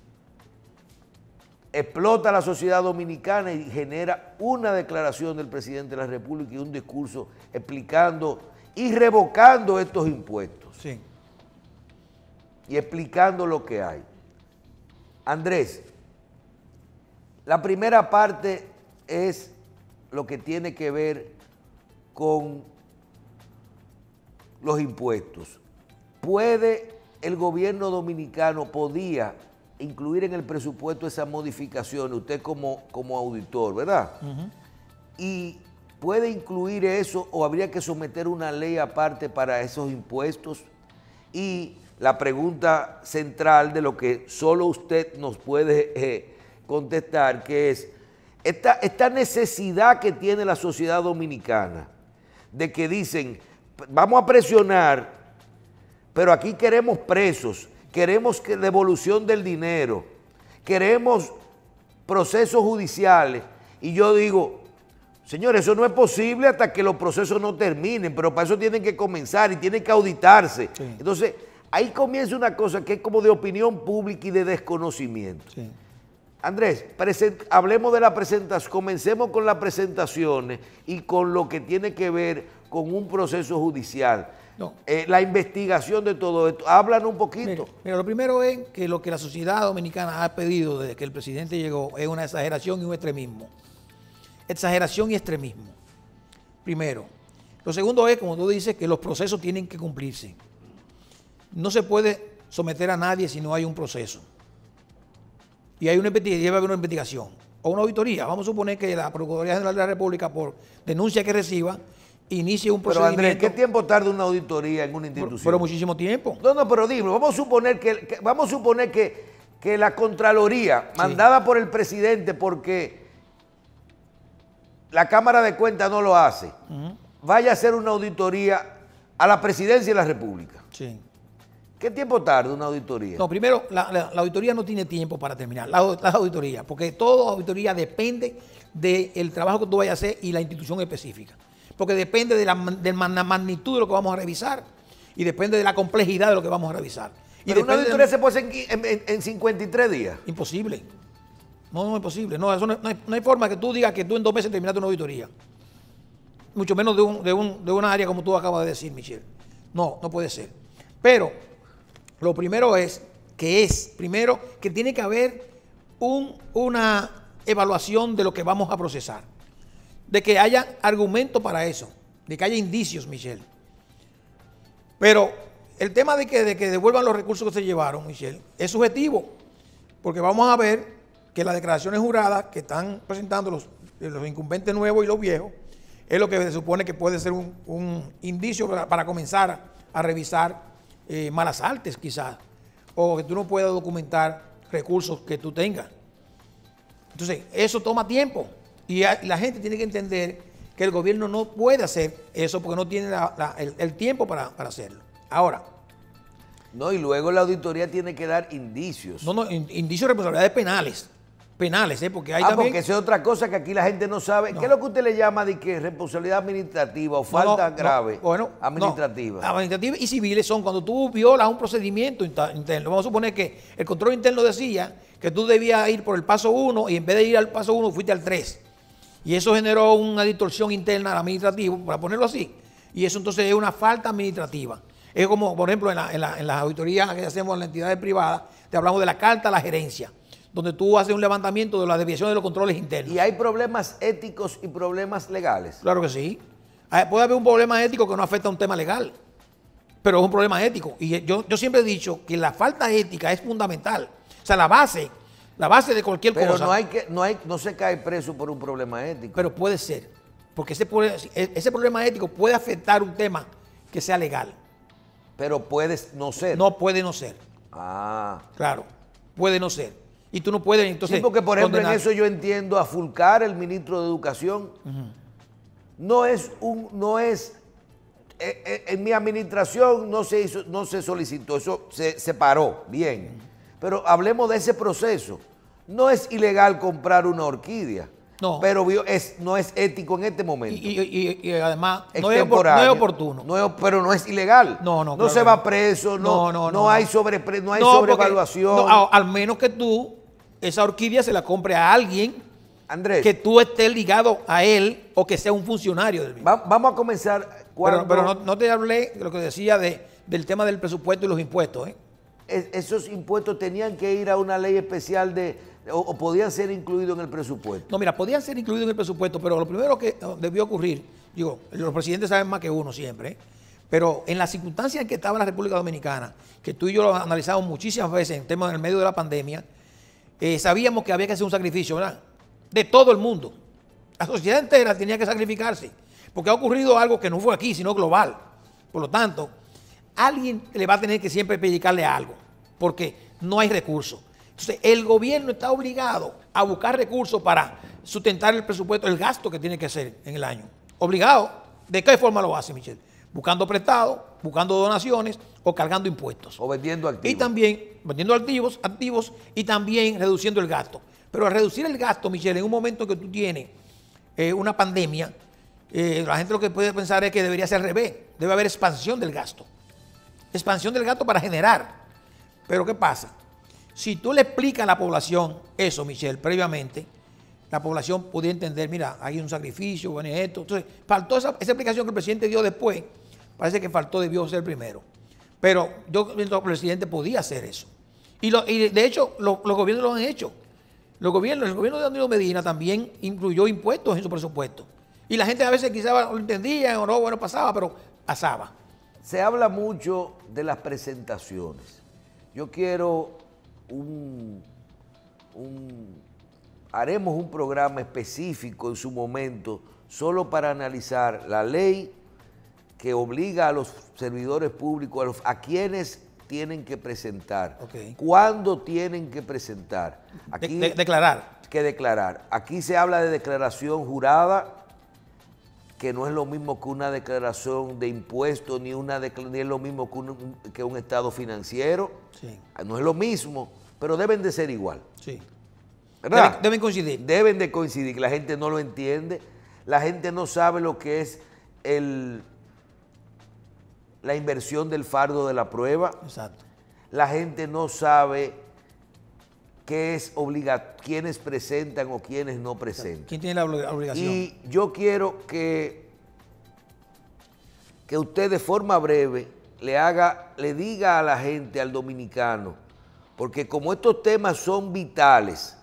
Explota la sociedad dominicana y genera una declaración del presidente de la República y un discurso explicando y revocando estos impuestos. Sí. Y explicando lo que hay. Andrés, la primera parte es lo que tiene que ver con los impuestos. ¿Puede el gobierno dominicano, podía incluir en el presupuesto esas modificaciones, usted como, como auditor, ¿verdad? Uh-huh. Y puede incluir eso o habría que someter una ley aparte para esos impuestos. Y la pregunta central de lo que solo usted nos puede eh, contestar, que es esta, esta necesidad que tiene la sociedad dominicana de que dicen, vamos a presionar, pero aquí queremos presos, queremos que devolución del dinero, queremos procesos judiciales. Y yo digo, señores, eso no es posible hasta que los procesos no terminen, pero para eso tienen que comenzar y tienen que auditarse. Sí. Entonces, ahí comienza una cosa que es como de opinión pública y de desconocimiento. Sí. Andrés, hablemos de la presentación, comencemos con las presentaciones y con lo que tiene que ver con un proceso judicial. No. Eh, la investigación de todo esto. Háblanos un poquito. Mira, mira, lo primero es que lo que la sociedad dominicana ha pedido desde que el presidente llegó es una exageración y un extremismo. Exageración y extremismo. Primero. Lo segundo es, como tú dices, que los procesos tienen que cumplirse. No se puede someter a nadie si no hay un proceso. Y hay una investigación, debe haber una investigación o una auditoría. Vamos a suponer que la Procuraduría General de la República, por denuncia que reciba, inicie un procedimiento. Pero Andrés, ¿qué tiempo tarda una auditoría en una institución? Pero, pero muchísimo tiempo. No, no, pero dime, vamos a suponer que, que vamos a suponer que, que la Contraloría, sí. mandada por el presidente porque la Cámara de Cuentas no lo hace, uh-huh. vaya a hacer una auditoría a la Presidencia de la República. Sí. ¿Qué tiempo tarda una auditoría? No, primero, la, la, la auditoría no tiene tiempo para terminar, la, la auditoría, porque toda auditoría depende del trabajo que tú vayas a hacer y la institución específica. Porque depende de la, de la magnitud de lo que vamos a revisar y depende de la complejidad de lo que vamos a revisar. Y Pero una auditoría de, se puede hacer en, en, en cincuenta y tres días. Imposible. No, no es posible. No, eso no, no, hay, no hay forma que tú digas que tú en dos meses terminaste una auditoría. Mucho menos de, un, de, un, de una área como tú acabas de decir, Michelle. No, no puede ser. Pero lo primero es que es, primero, que tiene que haber un, una evaluación de lo que vamos a procesar. De que haya argumentos para eso. De que haya indicios, Michelle. Pero el tema de que, de que devuelvan los recursos que se llevaron, Michelle, es subjetivo. Porque vamos a ver que las declaraciones juradas que están presentando los, los incumbentes nuevos y los viejos, es lo que se supone que puede ser un, un indicio para, para comenzar a, a revisar eh, malas artes quizás, o que tú no puedas documentar recursos que tú tengas. Entonces, eso toma tiempo y a, la gente tiene que entender que el gobierno no puede hacer eso porque no tiene la, la, el, el tiempo para, para hacerlo. Ahora. No, y luego la auditoría tiene que dar indicios. No, no, indicios de responsabilidades penales. Penales, ¿eh? Porque hay ah, también... porque esa es otra cosa que aquí la gente no sabe. No. ¿Qué es lo que usted le llama de que responsabilidad administrativa o falta no, no, grave no, bueno, administrativa? No. Administrativas y civiles son cuando tú violas un procedimiento interno. Vamos a suponer que el control interno decía que tú debías ir por el paso uno y en vez de ir al paso uno fuiste al tres. Y eso generó una distorsión interna al administrativo, para ponerlo así. Y eso entonces es una falta administrativa. Es como, por ejemplo, en la, en la, en las auditorías que hacemos en las entidades privadas, te hablamos de la carta a la gerencia, donde tú haces un levantamiento de la desviación de los controles internos. ¿Y hay problemas éticos y problemas legales? Claro que sí. Puede haber un problema ético que no afecta a un tema legal, pero es un problema ético. Y yo, yo siempre he dicho que la falta ética es fundamental. O sea, la base, la base de cualquier pero cosa. Pero no, hay que, no, hay, no se cae preso por un problema ético. Pero puede ser, porque ese, ese problema ético puede afectar un tema que sea legal. Pero puede no ser. No puede no ser. Ah. Claro, puede no ser. Y tú no puedes, entonces... Sí, porque por ejemplo condenar. En eso yo entiendo a Fulcar, el ministro de Educación, uh-huh. no es un, no es, eh, eh, en mi administración no se hizo, no se solicitó, eso se, se paró, bien. Uh-huh. Pero hablemos de ese proceso. No es ilegal comprar una orquídea, no. pero es, no es ético en este momento. Y, y, y, y además es no, es, no es oportuno. No es, pero no es ilegal. No, no, no claro se va preso, no, no, no, no, no hay sobre, no hay no, sobrevaluación. Porque, no, al menos que tú esa orquídea se la compre a alguien, Andrés, que tú estés ligado a él o que sea un funcionario del mismo. Va, vamos a comenzar. Cuando, pero pero no, no te hablé de lo que decía de, del tema del presupuesto y los impuestos. ¿eh? Es, esos impuestos tenían que ir a una ley especial de o, o podían ser incluidos en el presupuesto. No, mira, podían ser incluidos en el presupuesto, pero lo primero que debió ocurrir, digo, los presidentes saben más que uno siempre, ¿eh? Pero en las circunstancias en que estaba la República Dominicana, que tú y yo lo analizamos muchísimas veces en temas en el medio de la pandemia, Eh, sabíamos que había que hacer un sacrificio, ¿verdad? De todo el mundo. La sociedad entera tenía que sacrificarse, porque ha ocurrido algo que no fue aquí, sino global. Por lo tanto, alguien le va a tener que siempre pellizcarle algo, porque no hay recursos. Entonces, el gobierno está obligado a buscar recursos para sustentar el presupuesto, el gasto que tiene que hacer en el año. Obligado. ¿De qué forma lo hace, Michelle? Buscando prestado, buscando donaciones o cargando impuestos. O vendiendo activos. Y también vendiendo activos, activos y también reduciendo el gasto. Pero al reducir el gasto, Michelle, en un momento que tú tienes eh, una pandemia, eh, la gente lo que puede pensar es que debería ser al revés. Debe haber expansión del gasto. Expansión del gasto para generar. Pero ¿qué pasa? Si tú le explicas a la población eso, Michelle, previamente, la población podría entender, mira, hay un sacrificio, bueno, esto. Entonces, faltó esa, esa explicación que el presidente dio después. Parece que faltó, debió ser primero. Pero yo pienso que el presidente podía hacer eso. Y, lo, y de hecho, lo, los gobiernos lo han hecho. Los gobiernos, el gobierno de Danilo Medina también incluyó impuestos en su presupuesto. Y la gente a veces quizás lo entendía o no, bueno, pasaba, pero pasaba. Se habla mucho de las presentaciones. Yo quiero un... un haremos un programa específico en su momento solo para analizar la ley que obliga a los servidores públicos, a, los, a quienes tienen que presentar, okay. cuándo tienen que presentar. Aquí, de, de, declarar. Que declarar. Aquí se habla de declaración jurada, que no es lo mismo que una declaración de impuestos, ni, una ni es lo mismo que un, que un estado financiero. Sí. No es lo mismo, pero deben de ser igual. Sí. ¿Verdad? Deben, deben coincidir. Deben de coincidir, que la gente no lo entiende, la gente no sabe lo que es el, la inversión del fardo de la prueba. Exacto. La gente no sabe qué es obliga quiénes presentan o quiénes no presentan. ¿Quién tiene la obligación? Y yo quiero que, que usted de forma breve le haga, le diga a la gente, al dominicano, porque como estos temas son vitales,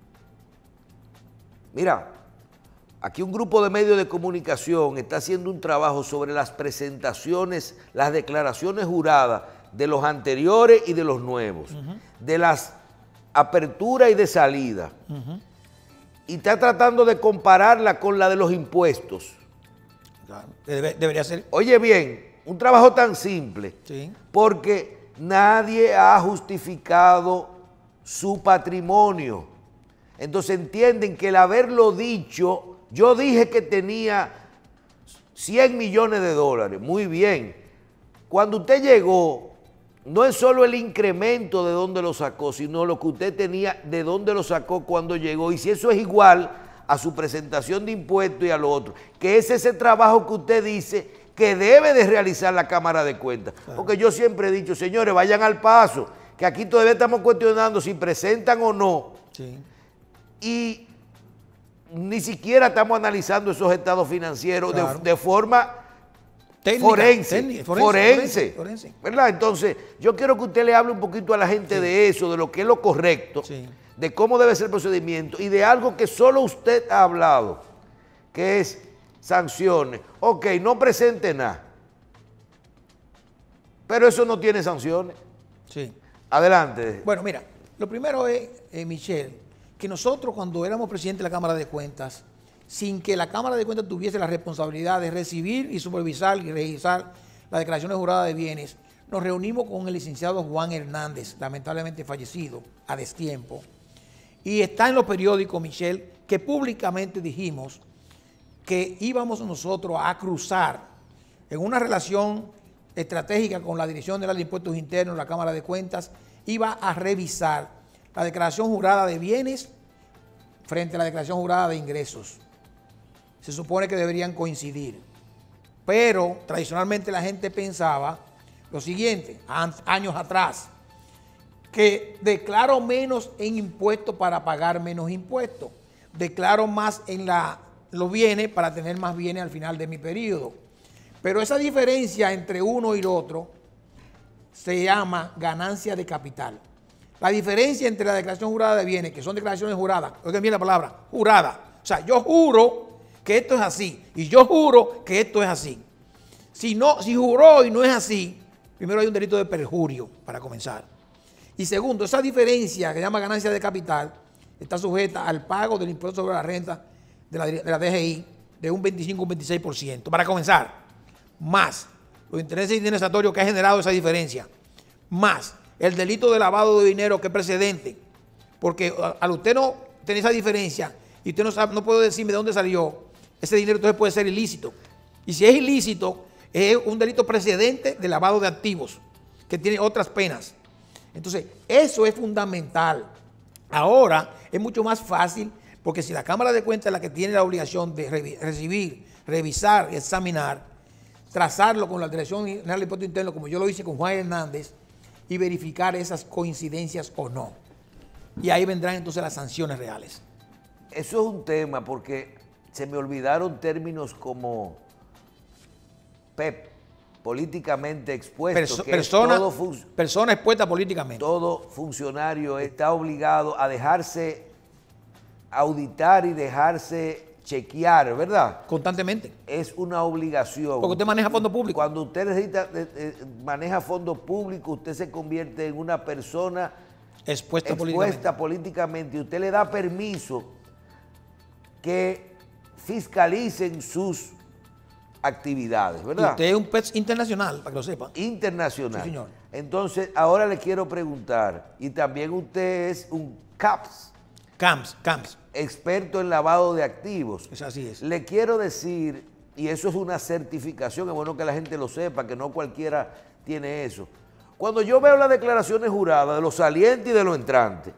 mira, aquí un grupo de medios de comunicación está haciendo un trabajo sobre las presentaciones, las declaraciones juradas de los anteriores y de los nuevos, uh-huh. de las aperturas y de salida, uh-huh. y está tratando de compararla con la de los impuestos. Claro. Debe, debería ser. Oye bien, un trabajo tan simple, sí. porque nadie ha justificado su patrimonio. Entonces entienden que el haberlo dicho, yo dije que tenía cien millones de dólares, muy bien. Cuando usted llegó, no es solo el incremento de dónde lo sacó, sino lo que usted tenía, de dónde lo sacó cuando llegó. Y si eso es igual a su presentación de impuestos y a lo otro, que es ese trabajo que usted dice que debe de realizar la Cámara de Cuentas. Claro. Porque yo siempre he dicho, señores, vayan al paso, que aquí todavía estamos cuestionando si presentan o no. Sí. Y ni siquiera estamos analizando esos estados financieros, claro. de, de forma técnica, forense, técnica, forense, forense, forense, ¿verdad? Entonces, yo quiero que usted le hable un poquito a la gente, sí. de eso, de lo que es lo correcto, sí. de cómo debe ser el procedimiento y de algo que solo usted ha hablado, que es sanciones. Ok, no presente nada, pero eso no tiene sanciones. Sí. Adelante. Bueno, mira, lo primero es, eh, Michelle, que nosotros cuando éramos presidentes de la Cámara de Cuentas, sin que la Cámara de Cuentas tuviese la responsabilidad de recibir y supervisar y revisar las declaraciones juradas de bienes, nos reunimos con el licenciado Juan Hernández, lamentablemente fallecido a destiempo, y está en los periódicos, Michelle, que públicamente dijimos que íbamos nosotros a cruzar en una relación estratégica con la Dirección General de Impuestos Internos, la Cámara de Cuentas, iba a revisar la declaración jurada de bienes frente a la declaración jurada de ingresos. Se supone que deberían coincidir, pero tradicionalmente la gente pensaba lo siguiente, años atrás, que declaro menos en impuestos para pagar menos impuestos, declaro más en la, los bienes para tener más bienes al final de mi periodo. Pero esa diferencia entre uno y el otro se llama ganancia de capital. La diferencia entre la declaración jurada de bienes, que son declaraciones juradas, oigan bien la palabra, jurada. O sea, yo juro que esto es así y yo juro que esto es así. Si, no, si juró y no es así, primero hay un delito de perjurio para comenzar. Y segundo, esa diferencia que se llama ganancia de capital está sujeta al pago del impuesto sobre la renta de la, de la D G I de un veinticinco a un veintiséis por ciento. Para comenzar, más los intereses indemnizatorios que ha generado esa diferencia, más el delito de lavado de dinero que es precedente, porque al usted no tener esa diferencia y usted no, sabe, no puede decirme de dónde salió, ese dinero entonces puede ser ilícito. Y si es ilícito, es un delito precedente de lavado de activos, que tiene otras penas. Entonces, eso es fundamental. Ahora es mucho más fácil, porque si la Cámara de Cuentas es la que tiene la obligación de re recibir, revisar y examinar, trazarlo con la Dirección General de Impuestos Internos, como yo lo hice con Juan Hernández, y verificar esas coincidencias o no. Y ahí vendrán entonces las sanciones reales. Eso es un tema porque se me olvidaron términos como P E P, políticamente expuesto. Perso que persona, todo persona expuesta políticamente. Todo funcionario está obligado a dejarse auditar y dejarse chequear, ¿verdad? Constantemente. Es una obligación. Porque usted maneja fondos públicos. Cuando usted necesita, eh, eh, maneja fondos públicos, usted se convierte en una persona expuesta, expuesta políticamente. políticamente y usted le da permiso que fiscalicen sus actividades, ¿verdad? Y usted es un P E P internacional, para que lo sepa. Internacional. Sí, señor. Entonces, ahora le quiero preguntar, y también usted es un C A P S. C A M S, C A M S. Experto en lavado de activos. Es así es. Le quiero decir, y eso es una certificación, es bueno que la gente lo sepa, que no cualquiera tiene eso. Cuando yo veo las declaraciones juradas de los salientes y de los entrantes,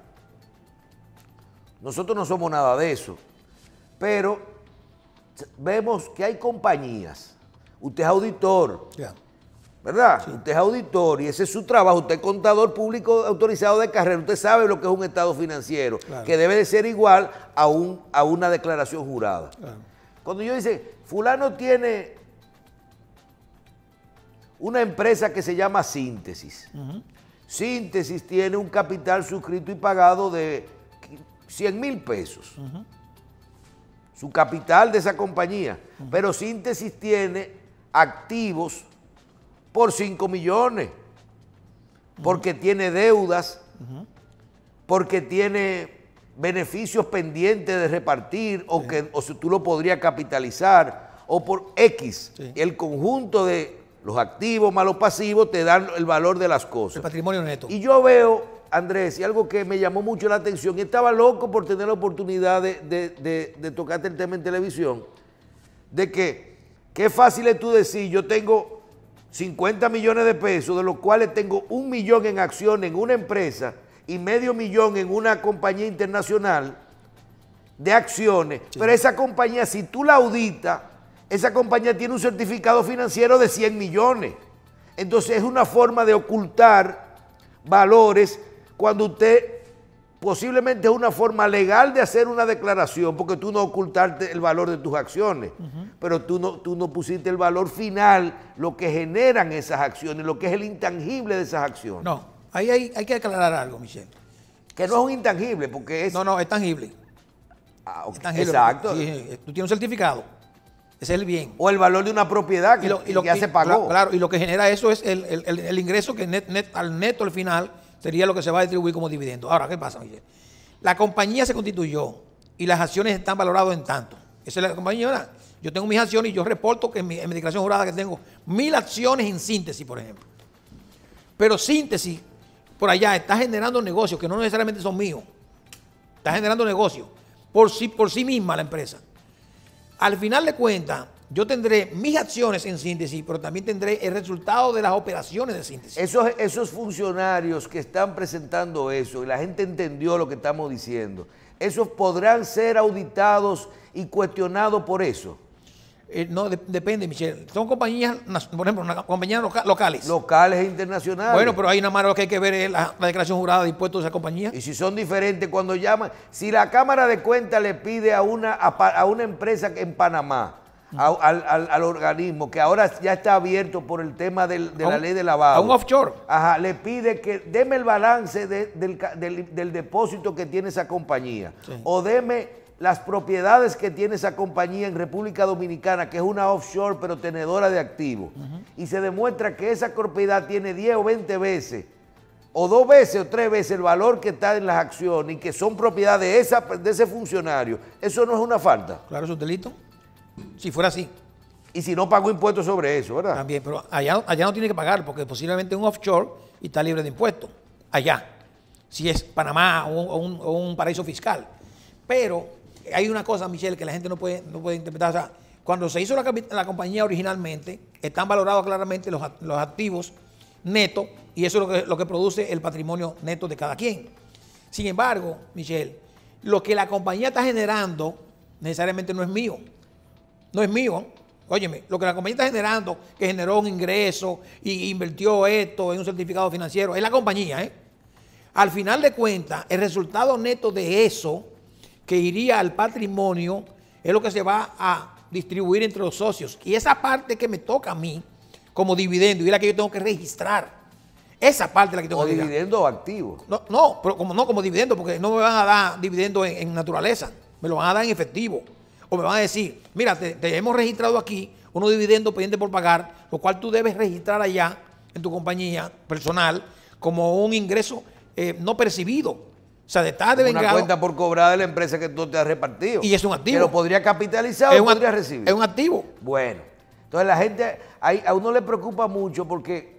nosotros no somos nada de eso, pero vemos que hay compañías, usted es auditor, yeah. ¿verdad? Sí. Usted es auditor y ese es su trabajo. Usted es contador público autorizado de carrera. Usted sabe lo que es un estado financiero, Claro. que debe de ser igual a, un, a una declaración jurada. Claro. Cuando yo dice, fulano tiene una empresa que se llama Síntesis. Uh-huh. Síntesis tiene un capital suscrito y pagado de cien mil pesos. Uh-huh. Su capital de esa compañía. Uh-huh. Pero Síntesis tiene activos por cinco millones. Uh-huh. Porque tiene deudas. Uh-huh. Porque tiene beneficios pendientes de repartir. Sí. O que o si tú lo podrías capitalizar. O por X. Sí. El conjunto de los activos más los pasivos te dan el valor de las cosas. El patrimonio neto. Y yo veo, Andrés, y algo que me llamó mucho la atención, y estaba loco por tener la oportunidad de, de, de, de tocarte el tema en televisión, de que qué fácil es tú decir, yo tengo cincuenta millones de pesos, de los cuales tengo un millón en acciones en una empresa y medio millón en una compañía internacional de acciones, sí. Pero esa compañía, si tú la auditas, esa compañía tiene un certificado financiero de cien millones. Entonces es una forma de ocultar valores cuando usted posiblemente es una forma legal de hacer una declaración, porque tú no ocultaste el valor de tus acciones, uh-huh. Pero tú no, tú no pusiste el valor final, lo que generan esas acciones, lo que es el intangible de esas acciones. No, ahí hay, hay que aclarar algo, Michel. Que no es un intangible, porque es... No, no, es tangible. Ah, okay. Es tangible. Exacto. Sí, tú tienes un certificado. Ese es el bien. O el valor de una propiedad que, y lo, y lo, que ya y, se pagó. Claro, y lo que genera eso es el, el, el, el ingreso que net, net, al neto al final sería lo que se va a distribuir como dividendo. Ahora, ¿qué pasa, Miguel? La compañía se constituyó y las acciones están valoradas en tanto. Esa es la compañía. Yo tengo mis acciones y yo reporto que en mi, en mi declaración jurada que tengo mil acciones en Síntesis, por ejemplo. Pero Síntesis, por allá, está generando negocios que no necesariamente son míos. Está generando negocios por sí, por sí misma la empresa. Al final de cuentas, yo tendré mis acciones en Síntesis, pero también tendré el resultado de las operaciones de Síntesis. Esos, esos funcionarios que están presentando eso, y la gente entendió lo que estamos diciendo, ¿esos podrán ser auditados y cuestionados por eso? Eh, no, de, depende, Michel. Son compañías, por ejemplo, una, compañías loca, locales. Locales e internacionales. Bueno, pero hay una manera que hay que ver es la, la declaración jurada de impuestos de esa compañía. Y si son diferentes cuando llaman, si la Cámara de Cuentas le pide a una, a, a una empresa en Panamá, a, al, al, al organismo que ahora ya está abierto por el tema del, de la un, ley de lavado. A un offshore. Ajá, le pide que deme el balance de, del, del, del depósito que tiene esa compañía. Sí. O deme las propiedades que tiene esa compañía en República Dominicana, que es una offshore pero tenedora de activos, uh-huh. Y se demuestra que esa propiedad tiene diez o veinte veces, o dos veces o tres veces el valor que está en las acciones y que son propiedad de, esa, de ese funcionario, ¿eso no es una falta? Claro, es un delito. Si fuera así. Y si no pagó impuestos sobre eso, ¿verdad? También, pero allá, allá no tiene que pagar porque posiblemente es un offshore y está libre de impuestos. Allá. Si es Panamá o un, o un, o un paraíso fiscal. Pero hay una cosa, Michelle, que la gente no puede, no puede interpretar. O sea, cuando se hizo la, la compañía originalmente, están valorados claramente los, los activos netos y eso es lo que, lo que produce el patrimonio neto de cada quien. Sin embargo, Michelle, lo que la compañía está generando necesariamente no es mío. No es mío. Óyeme, lo que la compañía está generando, que generó un ingreso y invirtió esto en un certificado financiero, es la compañía, ¿eh? Al final de cuentas, el resultado neto de eso que iría al patrimonio es lo que se va a distribuir entre los socios. Y esa parte que me toca a mí como dividendo y es la que yo tengo que registrar. Esa parte es la que tengo o que registrar. ¿Dividendo o activo? No, no, pero como, no como dividendo, porque no me van a dar dividendo en, en naturaleza, me lo van a dar en efectivo. O me van a decir, mira, te, te hemos registrado aquí unos dividendos pendientes por pagar, lo cual tú debes registrar allá en tu compañía personal como un ingreso eh, no percibido. O sea, de estar de una cuenta por cobrar de la empresa que tú te has repartido. Y es un activo. Que lo podría capitalizar o podría recibir. Es un activo. Bueno, entonces la gente, a uno le preocupa mucho porque,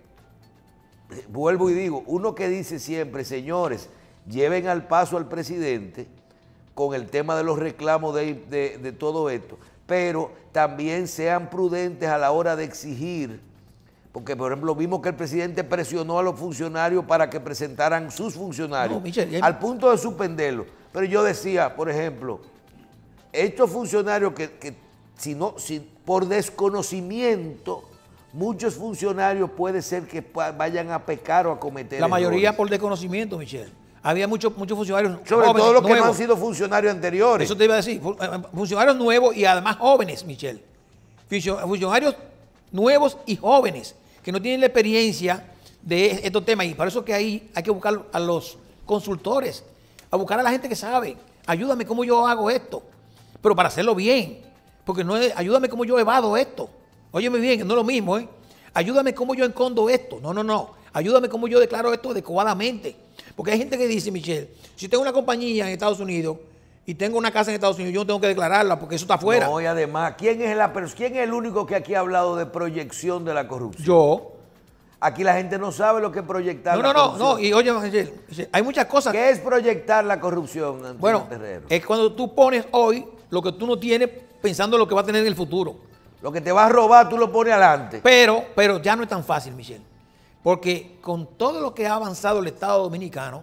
vuelvo y digo, uno que dice siempre, señores, lleven al paso al presidente con el tema de los reclamos de, de, de todo esto, pero también sean prudentes a la hora de exigir, porque por ejemplo vimos que el presidente presionó a los funcionarios para que presentaran sus funcionarios, no, Michel, al punto de suspenderlo. Pero yo decía, por ejemplo, estos funcionarios que, que si no, si por desconocimiento muchos funcionarios puede ser que vayan a pecar o a cometer La mayoría errores. por desconocimiento, Michel. Había muchos muchos funcionarios Sobre jóvenes, todo los que nuevos. no han sido funcionarios anteriores. Eso te iba a decir. Funcionarios nuevos y además jóvenes, Michel. Funcionarios nuevos y jóvenes que no tienen la experiencia de estos temas. Y por eso que ahí hay que buscar a los consultores, a buscar a la gente que sabe. Ayúdame cómo yo hago esto. Pero para hacerlo bien. Porque no es, ayúdame cómo yo evado esto. Óyeme bien, que no es lo mismo, ¿eh? Ayúdame cómo yo escondo esto. No, no, no. Ayúdame cómo yo declaro esto adecuadamente. Porque hay gente que dice, Michel, si tengo una compañía en Estados Unidos y tengo una casa en Estados Unidos, yo no tengo que declararla porque eso está afuera. No, y además, ¿quién es, la, ¿quién es el único que aquí ha hablado de proyección de la corrupción? Yo. Aquí la gente no sabe lo que es proyectar No, la no, no, corrupción. no. Y oye, Michel, hay muchas cosas. ¿Qué es proyectar la corrupción, Antonio Bueno, Terrero? es cuando tú pones hoy lo que tú no tienes pensando en lo que va a tener en el futuro. Lo que te va a robar, tú lo pones adelante. Pero, pero ya no es tan fácil, Michel. Porque con todo lo que ha avanzado el Estado Dominicano,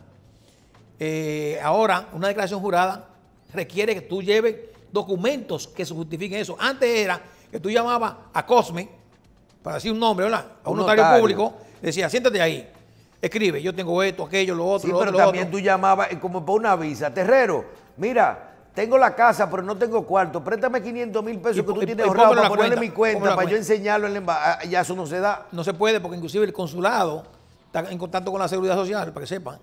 eh, ahora una declaración jurada requiere que tú lleves documentos que se justifiquen eso. Antes era que tú llamabas a Cosme, para decir un nombre, ¿verdad? A un, un notario, notario público, decía, siéntate ahí, escribe, yo tengo esto, aquello, lo otro, sí, lo pero otro, lo también otro. tú llamabas como por una visa. Terrero, mira, tengo la casa, pero no tengo cuarto. Préstame quinientos mil pesos Y, que tú y, tienes y ahorrado para la ponerle cuenta, mi cuenta, para cuenta. yo enseñarlo en la embajada. Ya eso no se da. No se puede porque inclusive el consulado está en contacto con la seguridad social, para que sepan.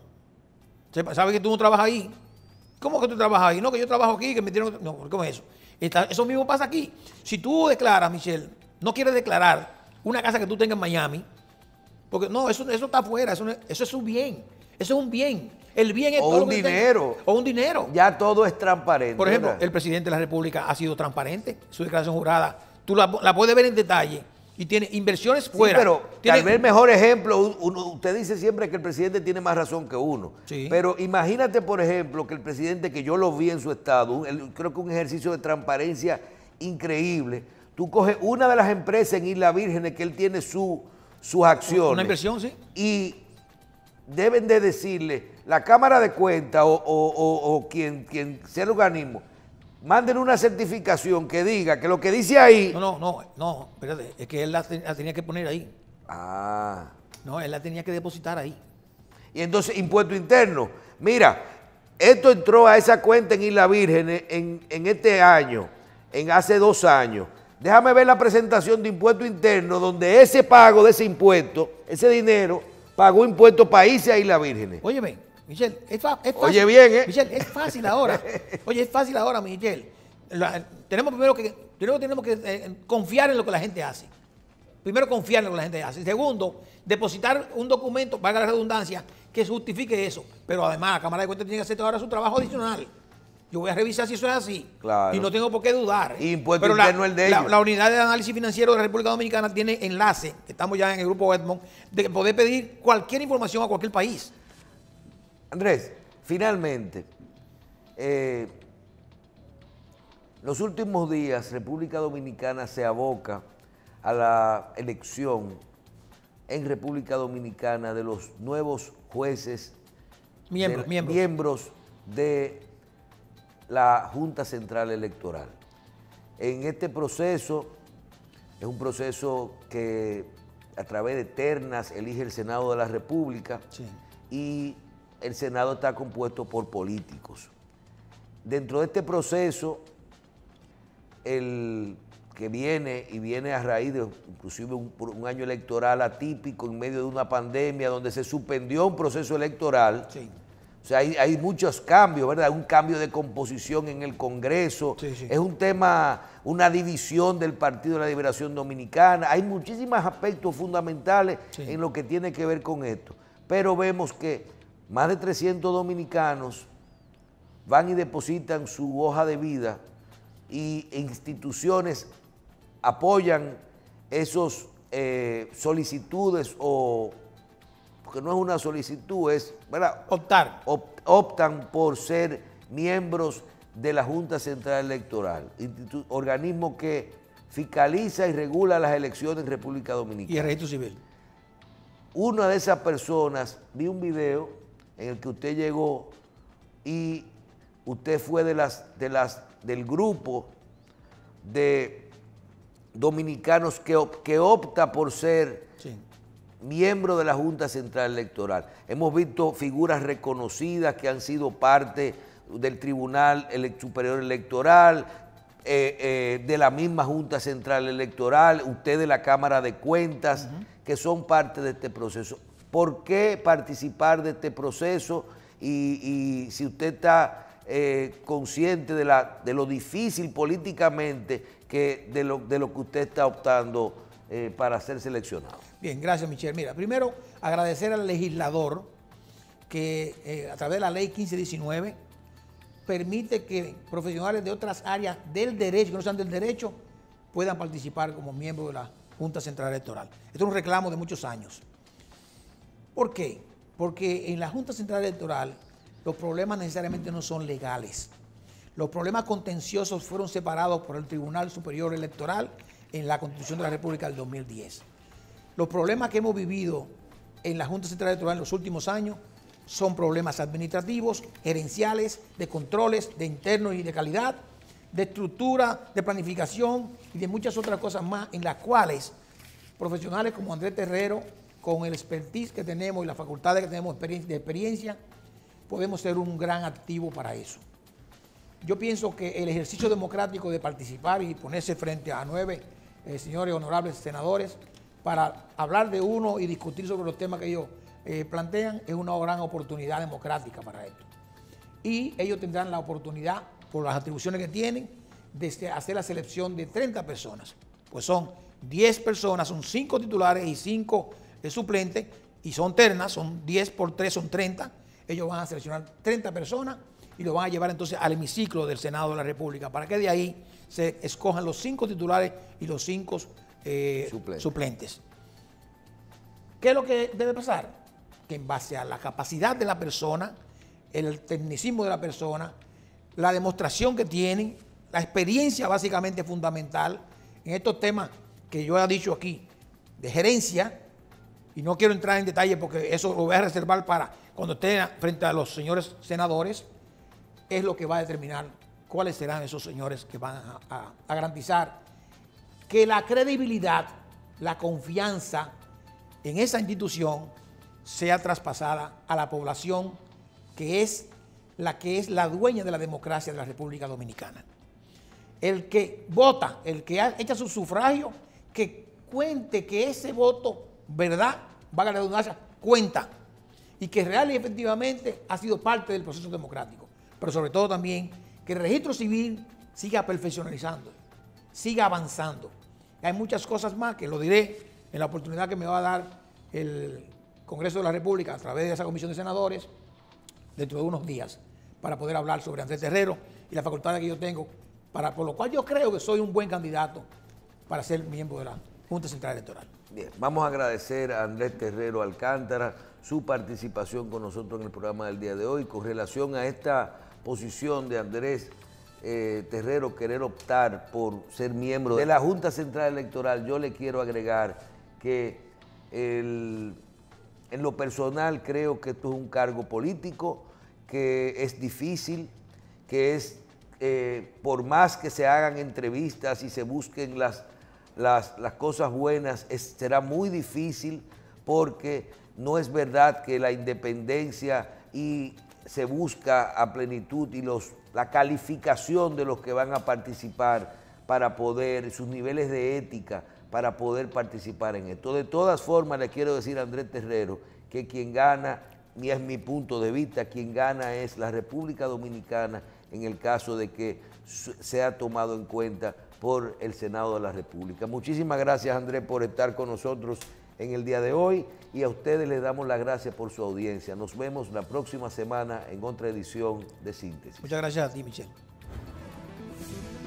Sepa, ¿sabe que tú no trabajas ahí? ¿Cómo que tú trabajas ahí? No, que yo trabajo aquí, que me tienen... No, ¿cómo es eso? Está, eso mismo pasa aquí. Si tú declaras, Michel, no quieres declarar una casa que tú tengas en Miami, porque no, eso, eso está afuera, eso, eso es un bien. Eso es un bien. El bien es o todo un lo que dinero. Tenga. O un dinero. Ya todo es transparente. Por ejemplo, ¿verdad? el presidente de la República ha sido transparente. Su declaración jurada, tú la, la puedes ver en detalle. Y tiene inversiones fuera. Sí, pero tiene, tal vez el mejor ejemplo, uno, usted dice siempre que el presidente tiene más razón que uno. Sí. Pero imagínate, por ejemplo, que el presidente, que yo lo vi en su estado, un, el, creo que un ejercicio de transparencia increíble. Tú coges una de las empresas en Isla Vírgenes que él tiene su, sus acciones. Una inversión, sí. Y deben de decirle, la Cámara de Cuentas o, o, o, o quien, quien sea el organismo, manden una certificación que diga que lo que dice ahí... No, no, no, no, espérate, es que él la, la tenía que poner ahí. Ah. No, él la tenía que depositar ahí. Y entonces, impuesto interno. Mira, esto entró a esa cuenta en Isla Virgen en, en este año, en hace dos años. Déjame ver la presentación de impuesto interno, donde ese pago de ese impuesto, ese dinero, pagó impuesto para irse a Isla Virgen. Óyeme, Michel, es, fa es fácil. Oye bien, ¿eh? Michel, es fácil ahora. Oye, es fácil ahora, Michel. La, tenemos primero que, primero tenemos que eh, confiar en lo que la gente hace. Primero, confiar en lo que la gente hace. Segundo, depositar un documento, valga la redundancia, que justifique eso. Pero además, la Cámara de Cuentas tiene que hacer ahora su trabajo adicional. Yo voy a revisar si eso es así. Claro. Y no tengo por qué dudar. Y impuesto Pero interno la, el de la, ellos. la unidad de análisis financiero de la República Dominicana tiene enlace, estamos ya en el grupo Edmond, de poder pedir cualquier información a cualquier país. Andrés, finalmente, eh, los últimos días República Dominicana se aboca a la elección en República Dominicana de los nuevos jueces, Miembros, de, miembros. miembros de la Junta Central Electoral. En este proceso, es un proceso que a través de ternas elige el Senado de la República, Sí. y el Senado está compuesto por políticos. Dentro de este proceso, el que viene y viene a raíz de inclusive un, un año electoral atípico en medio de una pandemia donde se suspendió un proceso electoral. Sí. O sea, hay, hay muchos cambios, ¿verdad? Un cambio de composición en el Congreso. Sí, sí. Es un tema, una división del Partido de la Liberación Dominicana. Hay muchísimos aspectos fundamentales Sí. en lo que tiene que ver con esto. Pero vemos que más de trescientos dominicanos van y depositan su hoja de vida y instituciones apoyan esos eh, solicitudes o, porque no es una solicitud, es, ¿verdad? Optar. Op, optan por ser miembros de la Junta Central Electoral, institu, organismo que fiscaliza y regula las elecciones en República Dominicana. Y el registro civil. Una de esas personas, vi un video en el que usted llegó y usted fue de las, de las, del grupo de dominicanos que, op- que opta por ser Sí. miembro de la Junta Central Electoral. Hemos visto figuras reconocidas que han sido parte del Tribunal Ele- Superior Electoral, eh, eh, de la misma Junta Central Electoral, usted de la Cámara de Cuentas, uh-huh. que son parte de este proceso. ¿Por qué participar de este proceso? Y, y si usted está eh, consciente de, la, de lo difícil políticamente que de lo, de lo que usted está optando eh, para ser seleccionado. Bien, gracias, Michelle. Mira, primero agradecer al legislador que eh, a través de la ley quince diecinueve permite que profesionales de otras áreas del derecho, que no sean del derecho, puedan participar como miembros de la Junta Central Electoral. Esto es un reclamo de muchos años. ¿Por qué? Porque en la Junta Central Electoral los problemas necesariamente no son legales. Los problemas contenciosos fueron separados por el Tribunal Superior Electoral en la Constitución de la República del dos mil diez. Los problemas que hemos vivido en la Junta Central Electoral en los últimos años son problemas administrativos, gerenciales, de controles, de internos y de calidad, de estructura, de planificación y de muchas otras cosas más en las cuales profesionales como Andrés Terrero, con el expertise que tenemos y las facultades que tenemos de experiencia, podemos ser un gran activo para eso. Yo pienso que el ejercicio democrático de participar y ponerse frente a nueve eh, señores honorables senadores para hablar de uno y discutir sobre los temas que ellos eh, plantean es una gran oportunidad democrática para esto. Y ellos tendrán la oportunidad, por las atribuciones que tienen, de hacer la selección de treinta personas. Pues son diez personas, son cinco titulares y cinco de suplentes, y son ternas, son diez por tres, son treinta. Ellos van a seleccionar treinta personas y lo van a llevar entonces al hemiciclo del Senado de la República, para que de ahí se escojan los cinco titulares y los cinco eh, Suplente. suplentes. ¿Qué es lo que debe pasar? Que en base a la capacidad de la persona, el tecnicismo de la persona, la demostración que tienen, la experiencia básicamente fundamental en estos temas que yo he dicho aquí, de gerencia, y no quiero entrar en detalle porque eso lo voy a reservar para cuando esté frente a los señores senadores, es lo que va a determinar cuáles serán esos señores que van a, a, a garantizar que la credibilidad, la confianza en esa institución sea traspasada a la población que es la que es la dueña de la democracia de la República Dominicana. El que vota, el que echa su sufragio, que cuente que ese voto, verdad, valga la redundancia, cuenta, y que real y efectivamente ha sido parte del proceso democrático. Pero sobre todo también que el registro civil siga perfeccionalizando, siga avanzando. Hay muchas cosas más que lo diré en la oportunidad que me va a dar el Congreso de la República a través de esa comisión de senadores dentro de unos días, para poder hablar sobre Andrés Terrero y las facultades que yo tengo, para, por lo cual yo creo que soy un buen candidato para ser miembro de la Junta Central Electoral. Bien, vamos a agradecer a Andrés Terrero Alcántara su participación con nosotros en el programa del día de hoy. Con relación a esta posición de Andrés eh, Terrero, querer optar por ser miembro de la Junta Central Electoral, yo le quiero agregar que el, en lo personal creo que esto es un cargo político, que es difícil, que es, eh, por más que se hagan entrevistas y se busquen las Las, las cosas buenas, es, será muy difícil, porque no es verdad que la independencia y se busca a plenitud y los, la calificación de los que van a participar para poder, sus niveles de ética para poder participar en esto. De todas formas, le quiero decir a Andrés Terrero que quien gana, y es mi punto de vista, quien gana es la República Dominicana en el caso de que sea tomado en cuenta por el Senado de la República. Muchísimas gracias, Andrés, por estar con nosotros en el día de hoy, y a ustedes les damos las gracias por su audiencia. Nos vemos la próxima semana en otra edición de Síntesis. Muchas gracias a ti, Michelle.